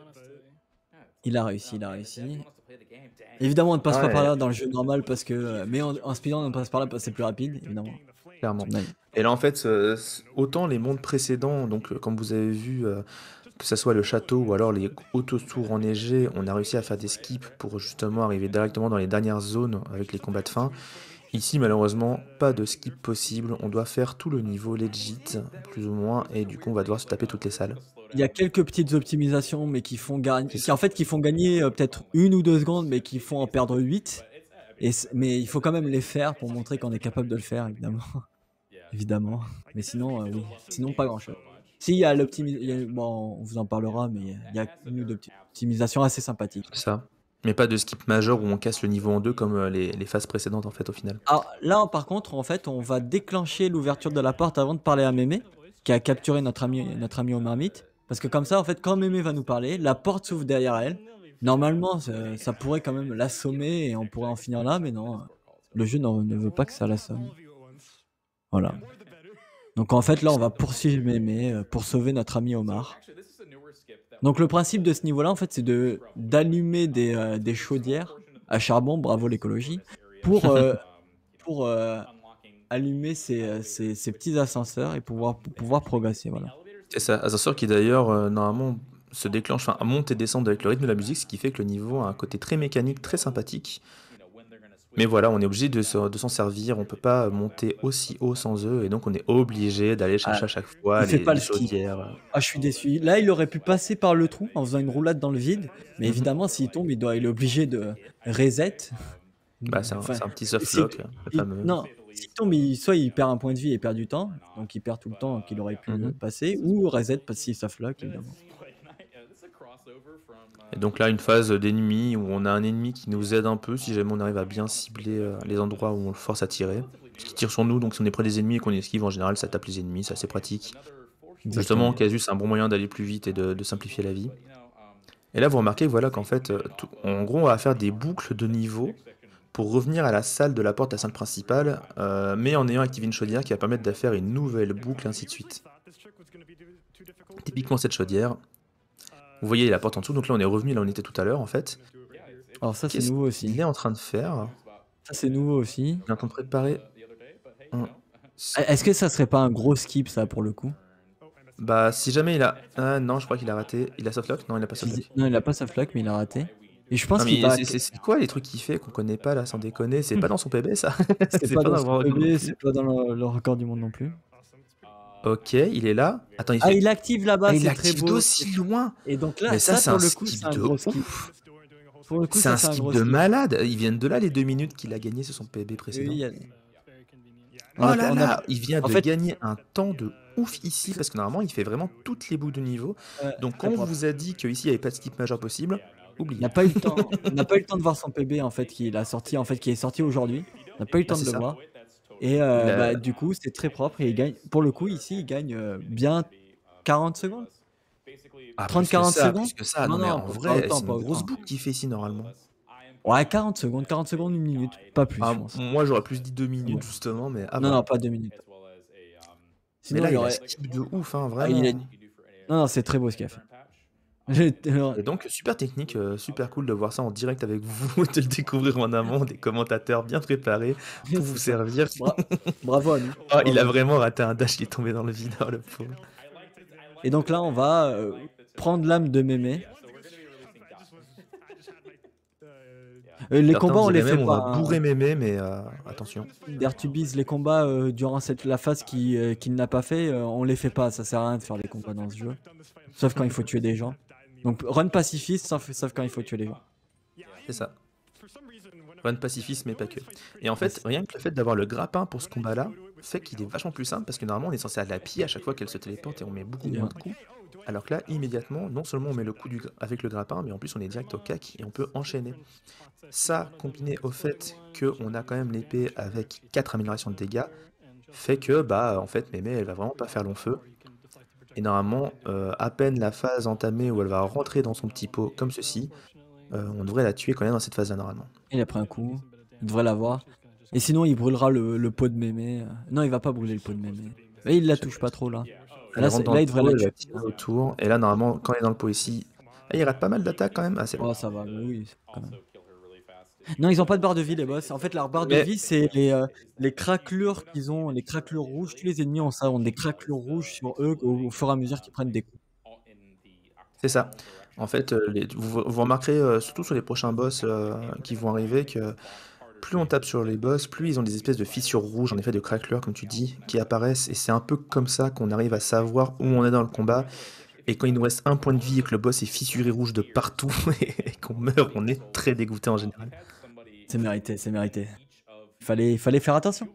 Il a réussi, il a réussi. Évidemment, on ne passe pas par Ouais, là dans le jeu normal parce que, heu, mais en en speedrun, on passe par là parce que c'est plus rapide, évidemment. clairement. Mais Et là, en fait, euh, c- autant les mondes précédents, donc euh, comme vous avez vu, euh, que ce soit le château ou alors les autotours enneigés, on a réussi à faire des skips pour justement arriver directement dans les dernières zones avec les combats de fin. Ici, malheureusement, pas de skip possible. On doit faire tout le niveau legit, plus ou moins, et du coup, on va devoir se taper toutes les salles. il y a quelques petites optimisations, mais qui font C'est gagner qui ça. en fait, qui font gagner, heu, peut-être une ou deux secondes, mais qui font en perdre huit. Et c mais il faut quand même les faire pour montrer qu'on est capable de le faire évidemment, évidemment. Mais sinon, heu, oui, sinon pas grand chose. Si, il y a l'optimi il y a bon, on vous en parlera, mais il y a une ou deux petites optimisations assez sympathiques. C'est ça. Mais pas de skip majeur où on casse le niveau en deux comme euh, les, les phases précédentes, en fait, au final. Alors là, par contre, en fait, on va déclencher l'ouverture de la porte avant de parler à mémé, qui a capturé notre ami notre ami au marmite. Parce que comme ça, en fait, quand mémé va nous parler, la porte s'ouvre derrière elle. Normalement, ça ça pourrait quand même l'assommer et on pourrait en finir là, mais non, heu, le jeu n'en ne veut pas que ça l'assomme. Voilà. Donc en fait, là, on va poursuivre mémé, heu, pour sauver notre ami Omar. Donc le principe de ce niveau-là, en fait, c'est de d'allumer des, heu, des chaudières à charbon, bravo l'écologie, pour, heu, pour, heu, allumer ces, heu, ces ces petits ascenseurs et pouvoir pour pouvoir progresser, voilà. C'est ça. Ascenseur qui, d'ailleurs, euh, normalement, se déclenche, enfin, monte et descend avec le rythme de la musique, ce qui fait que le niveau a un côté très mécanique, très sympathique. Mais voilà, on est obligé de se de s'en servir, on peut pas monter aussi haut sans eux et donc on est obligé d'aller Ah, chercher à chaque fois il fait les pas les le ski. chaudières, heu. Ah, je suis déçu. Là, il aurait pu passer par le trou en faisant une roulade dans le vide, mais Mmh mh. évidemment, s'il tombe, il doit il est obligé de reset. Bah, Mmh, c'est un enfin, c'est un petit c'est soft c'est lock, heu, le il fameux. non, s'il tombe, il soit il perd un point de vie et perd du temps, donc il perd tout le temps qu'il aurait pu, Mmh heu, mh. passer ou reset parce qu'il soft lock évidemment. Et donc là, une phase, d'ennemi où on a un ennemi qui nous aide un peu si jamais on arrive à bien cibler, heu, les endroits où on le force à tirer. Parce qu'il tire sur nous, donc si on est près des ennemis et qu'on esquive, en général, ça tape les ennemis, c'est assez pratique. Justement, Exactement. Casus, c'est un bon moyen d'aller plus vite et de de simplifier la vie. Et là, vous remarquez, voilà, qu'en fait, heu, tout en gros, on va faire des boucles de niveau pour revenir à la salle de la porte, la salle principale, heu, mais en ayant activé une chaudière qui va permettre de faire une nouvelle boucle, ainsi de suite. Typiquement cette chaudière, vous voyez la porte en dessous, donc là, on est revenu là où on était tout à l'heure, en fait. Alors ça, c'est Qu'est-ce nouveau qu'il aussi. est en train de faire? Ça, c'est nouveau aussi. Il est en train de préparer un E s est-ce que ça serait pas un gros skip ça pour le coup? bah, si jamais il a ah non, je crois qu'il a raté. Il a softlock? Non, il a pas Visi softlock. non, il a pas soft lock, mais il a raté et je Non, pense qu'il mais va c'est que c'est c'est quoi les trucs qu'il fait qu'on connaît pas là, sans déconner? C'est mmh, pas dans son P B ça? c'est C'est pas pas dans dans le son grand record non P B, c'est plus? pas dans le le record du monde non plus. OK, il est là. Attends, il Ah, fait il active ah, là-bas, il c'est très l'active beau, c'est d'aussi loin! et donc Mais là, ça, ça c'est pour un le coup, c'est skip un de gros skip. ouf! Pour le coup, C'est ça, un c'est un skip gros de skip. malade! Ils viennent de là les deux minutes qu'il a gagné sur son P B Oui, il précédent. y a on Oh a pas là on a là! Il vient en de fait, gagner un temps de ouf ici, parce que normalement, il fait vraiment toutes les boucles de niveau. heu, Donc quand très on propre. vous a dit qu'ici, il y avait pas de skip majeur possible, On n'a oubliez. pas eu le temps on n'a pas eu le temps de voir son P B en fait qu'il a sorti en fait, qui est sorti aujourd'hui. On n'a pas eu le Bah, temps de c'est le ça. voir et Il heu, a bah, du coup, c'est très propre et il gagne pour le coup ici, il gagne, heu, bien quarante secondes? ah, plus que trente quarante ça, secondes? plus que ça. Non, Non, mais non, en pas pas vrai, autant, c'est pas une grosse autant. boucle qu'il fait ici, normalement. Ouais, quarante secondes, quarante secondes, une minute, pas plus, Ah, je m pense. moi, j'aurais plus dit deux Ah bon? minutes, justement, mais à Non, non, voir. pas deux minutes. Mais Sinon là, il il a aurait skip de ouf, hein, ah il a vraiment. non, non, c'est très beau ce qu'il a fait. J'étais Et donc, super technique, heu, super cool de voir ça en direct avec vous, de le découvrir en amont, des commentateurs bien préparés pour vous c'est ça. servir. Bra bravo à nous, Oh, il bravo a à nous vraiment raté un dash, il est tombé dans le vide, oh le pauvre. et donc là, on va, heu, prendre l'âme de mémé. Heu, les Certains combats, on les diraient fait même: «On pas, va hein. bourrer mémé», mais heu, attention. D'ailleurs, tu bises les combats, heu, durant cette la phase qui, heu, qu'il n'a pas fait, heu, on les fait pas, ça sert à rien de faire les combats dans ce jeu, sauf quand il faut tuer des gens. Donc run pacifiste sauf sauf quand il faut tuer des gens. C'est ça. Run pacifiste, mais pas que. Et en fait, Yes. rien que le fait d'avoir le grappin pour ce combat-là, fait qu'il est vachement plus simple parce que normalement on est censé aller à pied à chaque fois qu'elle se téléporte et on met beaucoup moins Bien. de coups. Alors que là, immédiatement, non seulement on met le coup du gra avec le grappin, mais en plus on est direct au cac et on peut enchaîner. Ça, combiné au fait qu'on a quand même l'épée avec quatre améliorations de dégâts, fait que, bah, en fait, Mémé, elle va vraiment pas faire long feu. Et normalement, heu, à peine la phase entamée où elle va rentrer dans son petit pot comme ceci, heu, on devrait la tuer quand même dans cette phase-là, normalement. Il a pris un coup, il devrait l'avoir et sinon il brûlera le le pot de mémé, heu, non, il va pas brûler le pot de mémé. Mais il la touche pas trop là. Elle Là, rentre c'est dans le là, il devrait pot, la elle va tuer. tirer autour et là, normalement, quand elle est dans le pot ici, ah, il rate pas mal d'attaques quand même? Ah, c'est bon. Oh ça va, mais oui, quand même. Non, ils ont pas de barre de vie les boss. En fait, leur barre de Mais vie, c'est les, heu, les craquelures qu'ils ont, les craquelures rouges. Tous les ennemis ont ça, ont des craquelures rouges sur eux au au fur et à mesure qu'ils prennent des coups. c'est ça. En fait, heu, les vous vous remarquerez, heu, surtout sur les prochains boss, heu, qui vont arriver que plus on tape sur les boss, plus ils ont des espèces de fissures rouges, en effet de craquelures comme tu dis, qui apparaissent et c'est un peu comme ça qu'on arrive à savoir où on est dans le combat et quand il nous reste un point de vie et que le boss est fissuré rouge de partout et qu'on meurt, on est très dégoûté en général. C'est mérité, c'est mérité. Il fallait il fallait faire attention.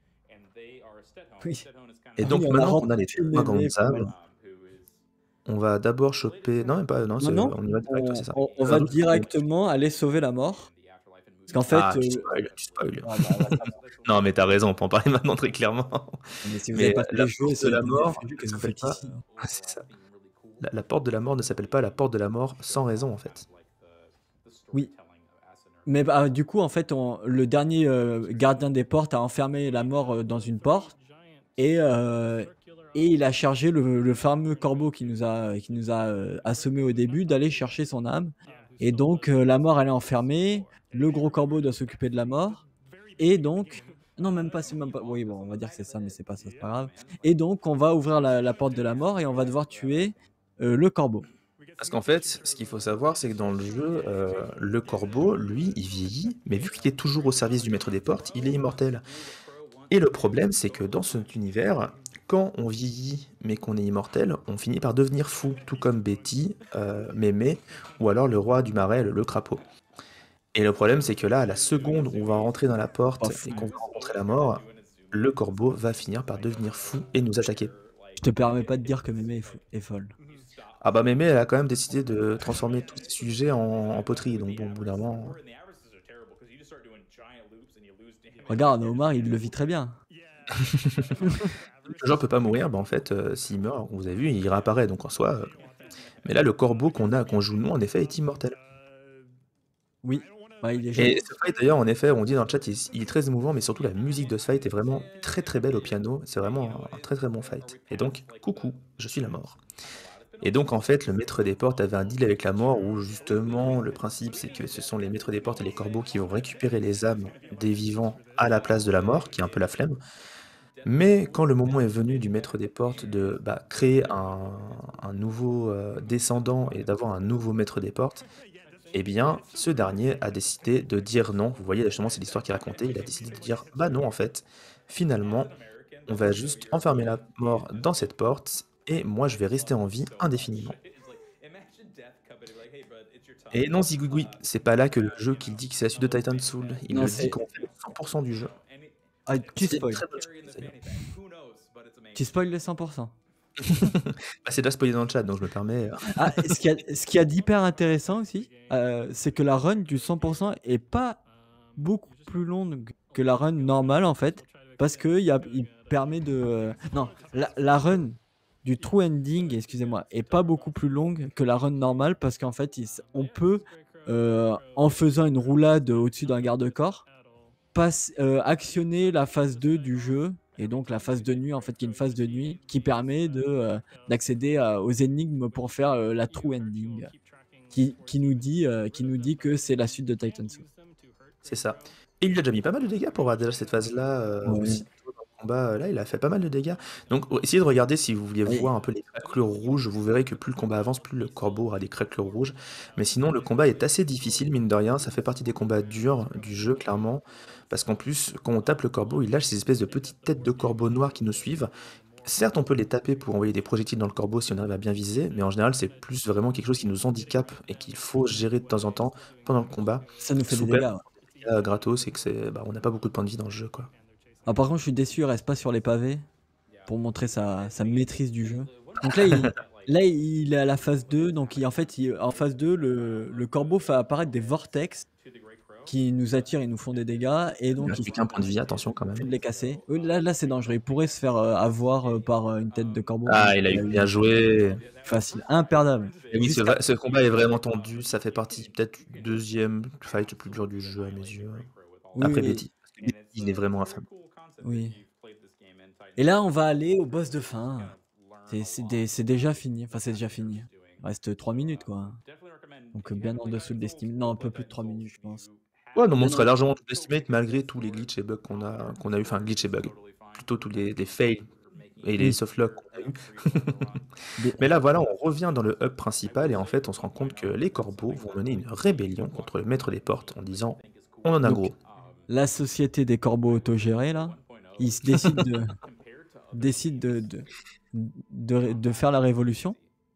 Oui. Et Oui, donc on a maintenant qu'on a les remporté points mémé pas mal. incansables, on va d'abord choper non même pas, non, Non, c'est non, on y va direct, ouais, on c'est ça. on on J'avais un va doute sur le nom. directement aller sauver la mort. Parce qu'en fait, Ah, tu heu spoil, tu spoil. ah bah, là, ça va. Non, mais tu as raison, on peut en parler maintenant très clairement. Mais si vous avez Mais pas fait la les jeux, porte de soyez la des mort défendus, ne qu'est-ce que vous s'appelle faites pas ici? ouais, c'est ça. La la porte de la mort ne s'appelle pas la porte de la mort sans raison, en fait. Oui. Mais bah, du coup, en fait, on le dernier, heu, gardien des portes a enfermé la mort, heu, dans une porte et heu et il a chargé le le fameux corbeau qui nous a qui nous a, heu, assommés au début d'aller chercher son âme et donc heu, la mort elle est enfermée, le gros corbeau doit s'occuper de la mort et donc non même pas, c'est même pas oui bon, on va dire que c'est ça, mais c'est pas ça, c'est pas grave et donc on va ouvrir la la porte de la mort et on va devoir tuer, heu, le corbeau. Parce qu'en fait, ce qu'il faut savoir, c'est que dans le jeu, heu, le corbeau, lui, il vieillit, mais vu qu'il est toujours au service du maître des portes, il est immortel. Et le problème, c'est que dans cet univers, quand on vieillit, mais qu'on est immortel, on finit par devenir fou, tout comme Betty, heu, Mémé ou alors le roi du marais, le le crapaud. Et le problème, c'est que là, à la seconde où on va rentrer dans la Pas porte et fou. qu'on va rencontrer la mort, le corbeau va finir par devenir fou et nous attaquer. Je te permets pas de dire que Mémé est, fou- est folle. Ah bah Mémé, elle a quand même décidé de transformer tous ses sujets en en poterie, donc bon, au bout d'un moment, Regarde, Omar, il le vit très bien. le joueur peut pas mourir, bah en fait, heu, s'il meurt, vous avez vu, il réapparaît, donc en soi, heu mais là, le corbeau qu'on a qu'on joue nous, en effet, est immortel. Oui, ouais, il est Et joli. ce fight d'ailleurs, en effet, on dit dans le chat, il est il est très émouvant, mais surtout la musique de ce fight est vraiment très, très belle au piano. C'est vraiment un très, très bon fight. Et donc, coucou, je suis la mort. Et donc, en fait, le maître des portes avait un deal avec la mort où justement, le principe, c'est que ce sont les maîtres des portes et les corbeaux qui vont récupérer les âmes des vivants à la place de la mort, qui est un peu la flemme. Mais quand le moment est venu du maître des portes de bah, créer un, un nouveau euh, descendant et d'avoir un nouveau maître des portes, eh bien, ce dernier a décidé de dire non. Vous voyez, justement, c'est l'histoire qu'il racontait. Il a décidé de dire, bah non, en fait, finalement, on va juste enfermer la mort dans cette porte et moi, je vais rester en vie indéfiniment. Et non, Zigouigoui, c'est pas là que le jeu qu'il dit que c'est la suite de Titan Soul. Il Non, le dit c'est. qu'on fait cent pour cent du jeu. Ah, tu Ce qui est une spoil. très bonne chose, d'ailleurs. Tu spoil les cent pour cent. Bah, c'est déjà spoilé dans le chat, donc je me permets. euh, Ah, ce qu'il y a, ce qu'il y a d'hyper intéressant aussi, euh, c'est que la run du cent pour cent est pas beaucoup plus longue que la run normale en fait, parce que il y a, il permet de... euh, non, la, la run du true ending, excusez-moi, est pas beaucoup plus longue que la run normale, parce qu'en fait, il s- on peut, euh, en faisant une roulade au-dessus d'un garde-corps, passe, euh, actionner la phase deux du jeu, et donc la phase de nuit, en fait, qui est une phase de nuit, qui permet de, euh, d'accéder à- aux énigmes pour faire euh, la true ending, qui, qui, nous dit, euh, qui nous dit que c'est la suite de Titan Soul. C'est ça. Et il a déjà mis pas mal de dégâts pour avoir déjà cette phase-là, euh, Ouais. aussi tôt dans le combat. euh, Là, il a fait pas mal de dégâts. Donc, oh, essayez de regarder si vous vouliez Oui. voir un peu les craquelures rouges. Vous verrez que plus le combat avance, plus le corbeau aura des craquelures rouges. Mais sinon, le combat est assez difficile, mine de rien. Ça fait partie des combats durs du jeu, clairement. Parce qu'en plus, quand on tape le corbeau, il lâche ces espèces de petites têtes de corbeaux noirs qui nous suivent. Certes, on peut les taper pour envoyer des projectiles dans le corbeau si on arrive à bien viser, mais en général, c'est plus vraiment quelque chose qui nous handicape et qu'il faut gérer de temps en temps pendant le combat, Ça nous fait des sous peine dégâts. Ouais. des dégâts gratos et que c'est, bah, on n'a pas beaucoup de points de vie dans le jeu, quoi. Ah, par contre, je suis déçu, il reste pas sur les pavés pour montrer sa, sa maîtrise du jeu. Donc là, il, là, il est à la phase deux. Donc il- en fait, il- en phase deux, le, le corbeau fait apparaître des vortex qui nous attirent et nous font des dégâts. Et Il donc, reste il plus qu'un point de vie, attention quand fait même. de les casser. Euh, Là, là c'est dangereux. Il pourrait se faire euh, avoir euh, par euh, une tête de corbeau. Mais Ah, il a il eu a bien eu joué. facile, imperdable. Et oui, ce, Jusqu'à. va- ce combat est vraiment tendu. Ça fait partie peut-être du deuxième fight le plus dur du jeu à mes yeux. Oui, Après oui, Betty. Parce que Betty, il est vraiment infâme. oui. Et là, on va aller au boss de fin. C'est c'est dé- c'est déjà fini. Enfin, c'est déjà fini. Il reste trois minutes, quoi. Donc, euh, bien en dessous de l'estimé. Non, un peu plus de trois minutes, je pense. Ouais, non, on Bien serait en... largement tout estimate malgré tous les glitches et bugs qu'on a, qu'on a eu. Enfin, glitch et bugs. Plutôt tous les, les fails et les Oui. softlock qu'on a eu. Bien- Mais là, voilà, on revient dans le hub principal et en fait, on se rend compte que les corbeaux vont mener une rébellion contre le maître des portes en disant on en a Donc, gros. la société des corbeaux autogérés, là, ils se décident de, décident de, de, de, de faire la révolution.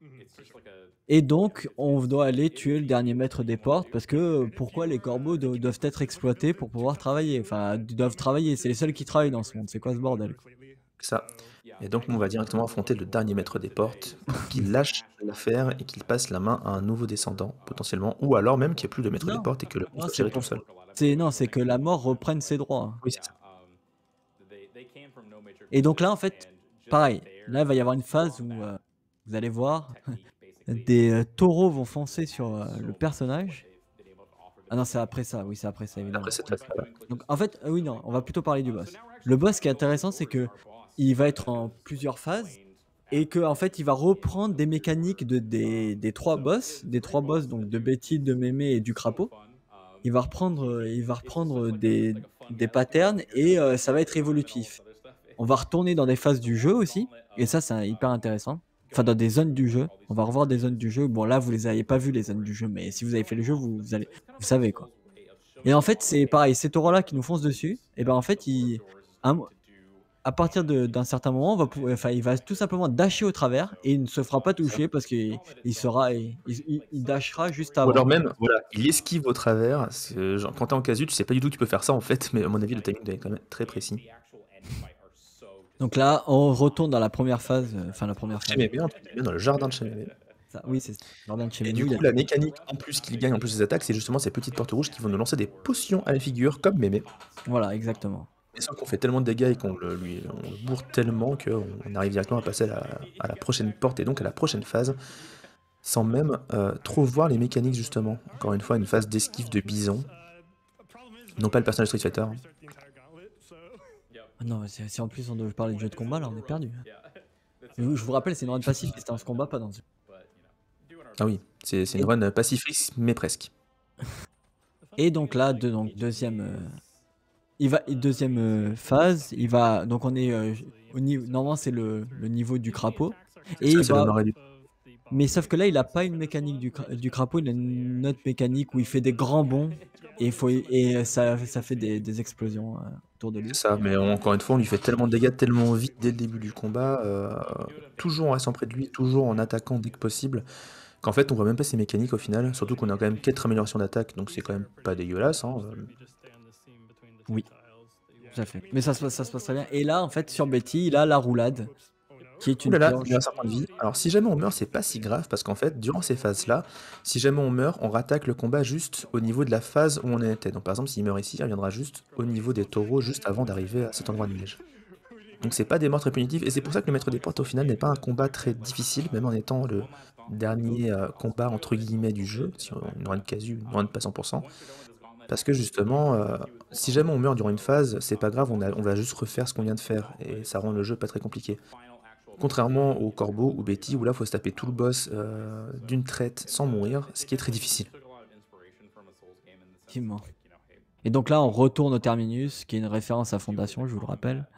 Et donc, on doit aller tuer le dernier maître des portes, parce que euh, pourquoi les corbeaux do- doivent être exploités pour pouvoir travailler? Enfin, doivent travailler. C'est les seuls qui travaillent dans ce monde. C'est quoi ce bordel, quoi? Ça. Et donc, nous, on va directement affronter le dernier maître des portes pour qu'il lâche l'affaire et qu'il passe la main à un nouveau descendant, potentiellement, ou alors même qu'il n'y ait plus de maître des Non, portes et que le monde non, soit c'est géré tout pour. seul. C'est non, c'est que la mort reprenne ses droits. Oui, c'est ça. Et donc là, en fait, pareil. Là, il va y avoir une phase où euh, vous allez voir, des euh, taureaux vont foncer sur euh, le personnage. Ah non, c'est après ça. Oui, c'est après ça, Après évidemment. cette Donc, phase-là, donc, en fait, euh, oui, non, on va plutôt parler du boss. Le boss, ce qui est intéressant, c'est que il va être en plusieurs phases et que en fait, il va reprendre des mécaniques de, des, des trois boss, des trois boss, donc de Betty, de Mémé et du crapaud. Il va reprendre, euh, il va reprendre des, des patterns et euh, ça va être évolutif. On va retourner dans des phases du jeu aussi, et ça, c'est hyper intéressant. enfin dans des zones du jeu. On va revoir des zones du jeu. Bon là, vous les avez pas vues les zones du jeu, mais si vous avez fait le jeu, vous, vous allez, vous savez quoi. Et en fait, c'est pareil, ces taureaux-là qui nous foncent dessus, et ben en fait, ils, à, un- à partir de- d'un certain moment, on va pouvoir- enfin, il va tout simplement dasher au travers et il ne se fera pas C'est ça. toucher parce qu'il il sera, il, il, il dashera juste Ou avant. alors même, voilà, il esquive au travers. C'est genre quand tu es en casu, tu sais pas du tout que tu peux faire ça en fait, mais à mon avis, le timing doit être quand même très précis. Donc là, on retourne dans la première phase, euh, enfin la première phase. Chemébé, entre guillemets, dans le jardin de Chemébé. Ça, oui, c'est ça. Jardin de chez Et du Menou, il y a coup, la mécanique en plus qu'il gagne en plus des attaques, c'est justement ces petites portes rouges qui vont nous lancer des potions à la figure comme Mémé. voilà, exactement. Et sauf qu'on fait tellement de dégâts et qu'on le, lui, on le bourre tellement qu'on arrive directement à passer à la, à la prochaine porte et donc à la prochaine phase, sans même euh, trop voir les mécaniques justement. Encore une fois, une phase d'esquive de bison. Non pas le personnage Street Fighter. Hein. Ah non, mais c'est- si en plus on devait parler de jeu de combat, là, on est perdu. Je vous je vous rappelle, c'est une run passif, c'était en ce combat, pas dans ce. Ah oui, c'est c'est une Et, run pacifiste, mais presque. et donc là, de, donc, deuxième, euh, il va, deuxième euh, phase, il va, donc on est euh, au niveau, normalement c'est le, le niveau du crapaud, C'est et ça, il c'est le va, nord et du... mais sauf que là, il a pas une mécanique du, cra- du crapaud, il a une autre mécanique où il fait des grands bonds, et, il faut, et ça, ça fait des, des explosions euh, autour de C'est lui. ça, mais on- encore une fois, on lui fait tellement de dégâts, tellement vite dès le début du combat, euh, toujours en restant près de lui, toujours en attaquant dès que possible, qu'en fait on voit même pas ses mécaniques au final, surtout qu'on a quand même quatre améliorations d'attaque, donc c'est quand même pas dégueulasse. Hein. euh. Oui, tout à fait. Mais ça se passe, ça se passe très bien. Et là, en fait, sur Betty, il a la roulade, qui est Ouh une là là, il purge. reste un point de vie. Alors si jamais on meurt, c'est pas si grave, parce qu'en fait, durant ces phases-là, si jamais on meurt, on rattaque le combat juste au niveau de la phase où on était. Donc par exemple, s'il meurt ici, il reviendra juste au niveau des taureaux, juste avant d'arriver à cet endroit de neige. Donc c'est pas des morts très punitives, et c'est pour ça que le maître des portes au final n'est pas un combat très difficile, même en étant le dernier euh, combat entre guillemets du jeu, si on une run casu, une run pas cent pour cent. Parce que justement, euh, si jamais on meurt durant une phase, c'est pas grave, on, a- on va juste refaire ce qu'on vient de faire, et ça rend le jeu pas très compliqué. Contrairement au Corbeau ou Betty, où là, faut se taper tout le boss euh, d'une traite sans mourir, ce qui est très difficile. Effectivement. Et donc là, on retourne au terminus, qui est une référence à Fondation, je vous le rappelle.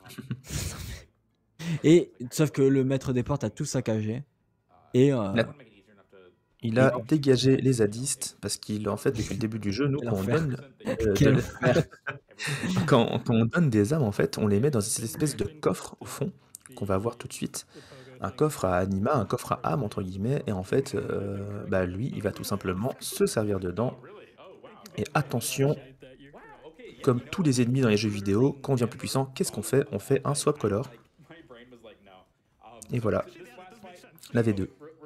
Et sauf que le maître des portes a tout saccagé. Et, euh, Là, il et a dégagé les zadistes, parce qu'il, en fait, depuis le début du jeu, nous, quel quand on enfer. donne, euh, Quel de- enfer. quand, quand on donne des âmes, en fait, on les met dans cette espèce de coffre, au fond, qu'on va voir tout de suite. Un coffre à anima, un coffre à âme, entre guillemets, et en fait, euh, bah, lui, il va tout simplement se servir dedans. Et attention, comme tous les ennemis dans les jeux vidéo, quand on devient plus puissant, qu'est-ce qu'on fait? On fait un swap color. Et voilà, la V deux.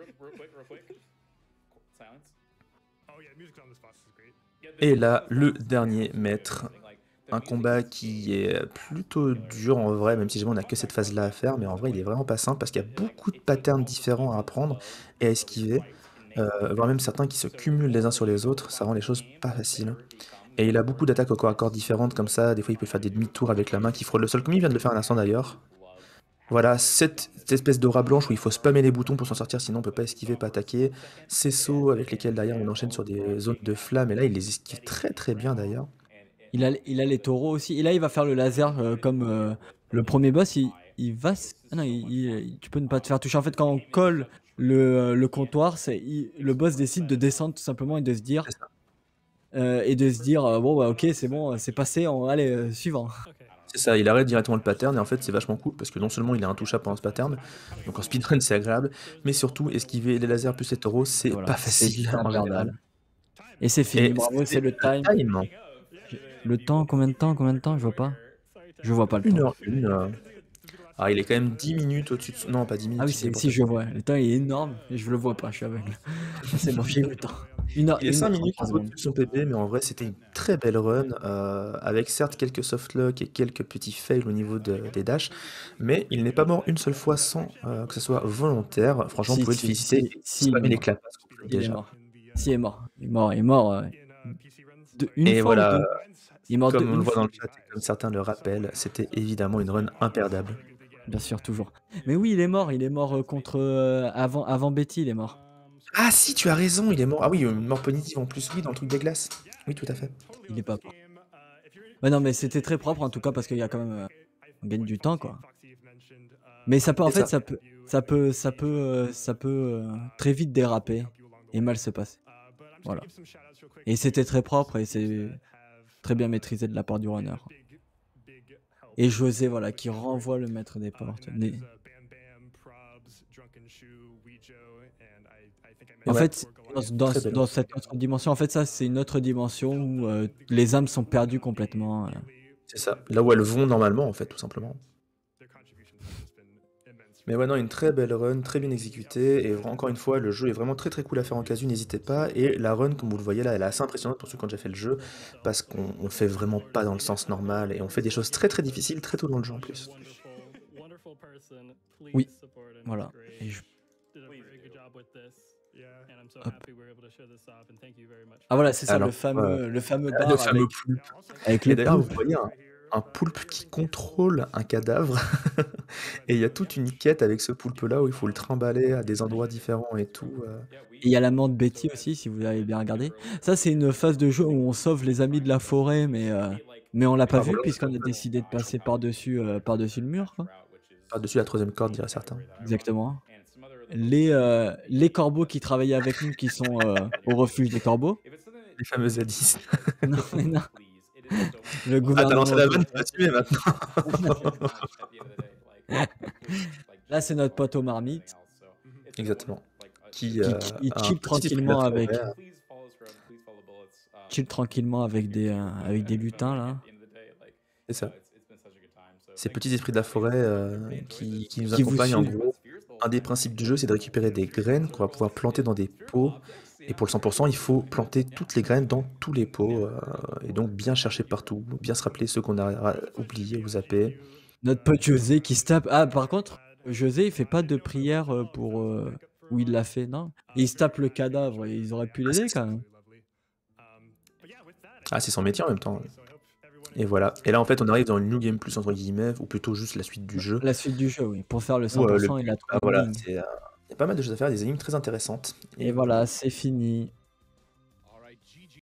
Et là, le dernier maître. Un combat qui est plutôt dur en vrai, même si jamais on n'a que cette phase-là à faire, mais en vrai, il est vraiment pas simple parce qu'il y a beaucoup de patterns différents à apprendre et à esquiver, euh, voire même certains qui se cumulent les uns sur les autres, ça rend les choses pas faciles. Et il a beaucoup d'attaques au corps à corps différentes comme ça, des fois il peut faire des demi-tours avec la main qui frôle le sol, comme il vient de le faire à l'instant d'ailleurs. Voilà, cette, cette espèce d'aura blanche où il faut spammer les boutons pour s'en sortir, sinon on peut pas esquiver, pas attaquer. Ces sauts avec lesquels derrière on enchaîne sur des zones de flammes, et là il les esquive très très bien d'ailleurs. Il a, il a les taureaux aussi. Et là, il va faire le laser euh, comme euh, le premier boss. Il, il va. s- Ah non, il- il- tu peux ne pas te faire toucher. En fait, quand on colle le, le comptoir, c'est, il- le boss décide de descendre tout simplement et de se dire. C'est ça. euh, et de se dire, euh, bon, bah, ok, c'est bon, euh, c'est passé. On, allez, euh, suivant. C'est ça, il arrête directement le pattern et en fait c'est vachement cool parce que non seulement il est intouchable pendant ce pattern, donc en speedrun c'est agréable, mais surtout esquiver les lasers plus les taureaux c'est Voilà, pas c'est facile juste en général. imperdable. Et c'est fini. Et Bravo, c'est c'est le le time. time, J'ai- Le temps, combien de temps, combien de temps? Je vois pas. Je vois pas le une temps. heure une. euh, Ah il est quand même dix minutes au-dessus de... Non pas dix Ah minutes, oui, il est c'est, pour si je taper. vois. Le temps est énorme et je le vois pas. Je suis aveugle. C'est bon, j'ai eu le temps. Une heure, Il est une cinq heure minutes trente-trois au-dessus secondes. de son P B, mais en vrai c'était une très belle run, euh, avec certes quelques softlock et quelques petits fails au niveau de- des dashs, mais il n'est pas mort une seule fois sans euh, que ce soit volontaire. Franchement, vous Si, pouvez le si, féliciter si, et si, il est spammer les mort. claps Il est déjà. mort. Si, il est mort. Il est mort, il est mort. euh, de- une Et fois ou voilà, deux? Il est mort de, comme on le une voit dans fois. le chat et comme certains le rappellent, c'était évidemment une run imperdable. Bien sûr, toujours. Mais oui, il est mort. Il est mort euh, contre. euh, avant, avant Betty, il est mort. Ah si, tu as raison, il est mort. Ah oui, une mort punitive en plus, oui, dans le truc des glaces. Oui, tout à fait. Il est pas mort. Ouais, non, mais c'était très propre en tout cas parce qu'il y a quand même. euh, on gagne du temps, quoi. Mais ça peut, en C'est fait, ça. ça peut. ça peut ça peut, heu, ça peut, heu, très vite déraper et mal se passer. Voilà et c'était très propre et c'est très bien maîtrisé de la part du runner et José, voilà, qui renvoie le maître des portes, né en Ouais, fait, dans c dans très c belle dans œuvre. cette autre dimension, en fait, ça, c'est une autre dimension où, heu, les âmes sont perdues complètement, heu. C'est ça, là où elles vont normalement, en fait, tout simplement. Mais ouais, non, une très belle run, très bien exécutée et vra encore une fois, le jeu est vraiment très, très cool à faire en casu, n'hésitez pas et la run, comme vous le voyez là, elle est assez impressionnante pour ceux qui ont déjà fait le jeu parce qu'on on fait vraiment pas dans le sens normal et on fait des choses très, très difficiles très tôt dans le jeu en plus. Oui, voilà et je hop. Ah voilà, c'est ça, Alors, le heu, fameux le fameux le bar fameux avec poulpe avec et le d'ailleurs, vous poulpe. voyez un un poulpe qui contrôle un cadavre et il y a toute une quête avec ce poulpe-là où il faut le trimballer à des endroits différents et tout, heu. Et il y a l'amande Betty aussi, si vous avez bien regardé. Ça, c'est une phase de jeu où on sauve les amis de la forêt, mais heu, mais on l'a pas Par vu volonté, en puisqu'on a fait. décidé de passer par-dessus, heu, par-dessus le mur, quoi. Par-dessus la troisième corde, diraient certains. Exactement. Les, heu, les corbeaux qui travaillaient avec nous qui sont, heu, au refuge des corbeaux. Les fameux zadistes. Non, mais non. Le Ah, tu as lancé gouvernement la vanne, faut autoritaire. assumer maintenant. Là, c'est notre pote aux marmites. Exactement, qui, Qui heu, qui il a un chill petit esprit de la tranquillement forêt, avec heu. chill tranquillement avec des, heu, avec des lutins là. C'est ça. Ces petits esprits de la forêt, heu, qui qui nous Qui vous accompagnent en suivent. gros. Un des principes du jeu, c'est de récupérer des graines qu'on va pouvoir planter dans des pots et pour le cent pour cent, il faut planter toutes les graines dans tous les pots, heu et donc bien chercher partout, bien se rappeler ceux qu'on a ra oubliés ou zappés. Notre pote José qui se tape ah par contre, José, il fait pas de prière, heu, pour, heu ou il l'a fait, non? Il se tape le cadavre et ils auraient pu Ah, c'est l'aider ça. quand même. Ah, c'est son métier en même temps, ouais et voilà et là, en fait, on arrive dans une «new game plus» entre guillemets ou plutôt juste la suite du jeu. La suite du jeu, oui, pour faire le cent Où, heu, pour le cent et but, la bah, true voilà, ending. c'est, heu, il y a pas mal de choses à faire, des énigmes très intéressantes et Et voilà. voilà, c'est fini.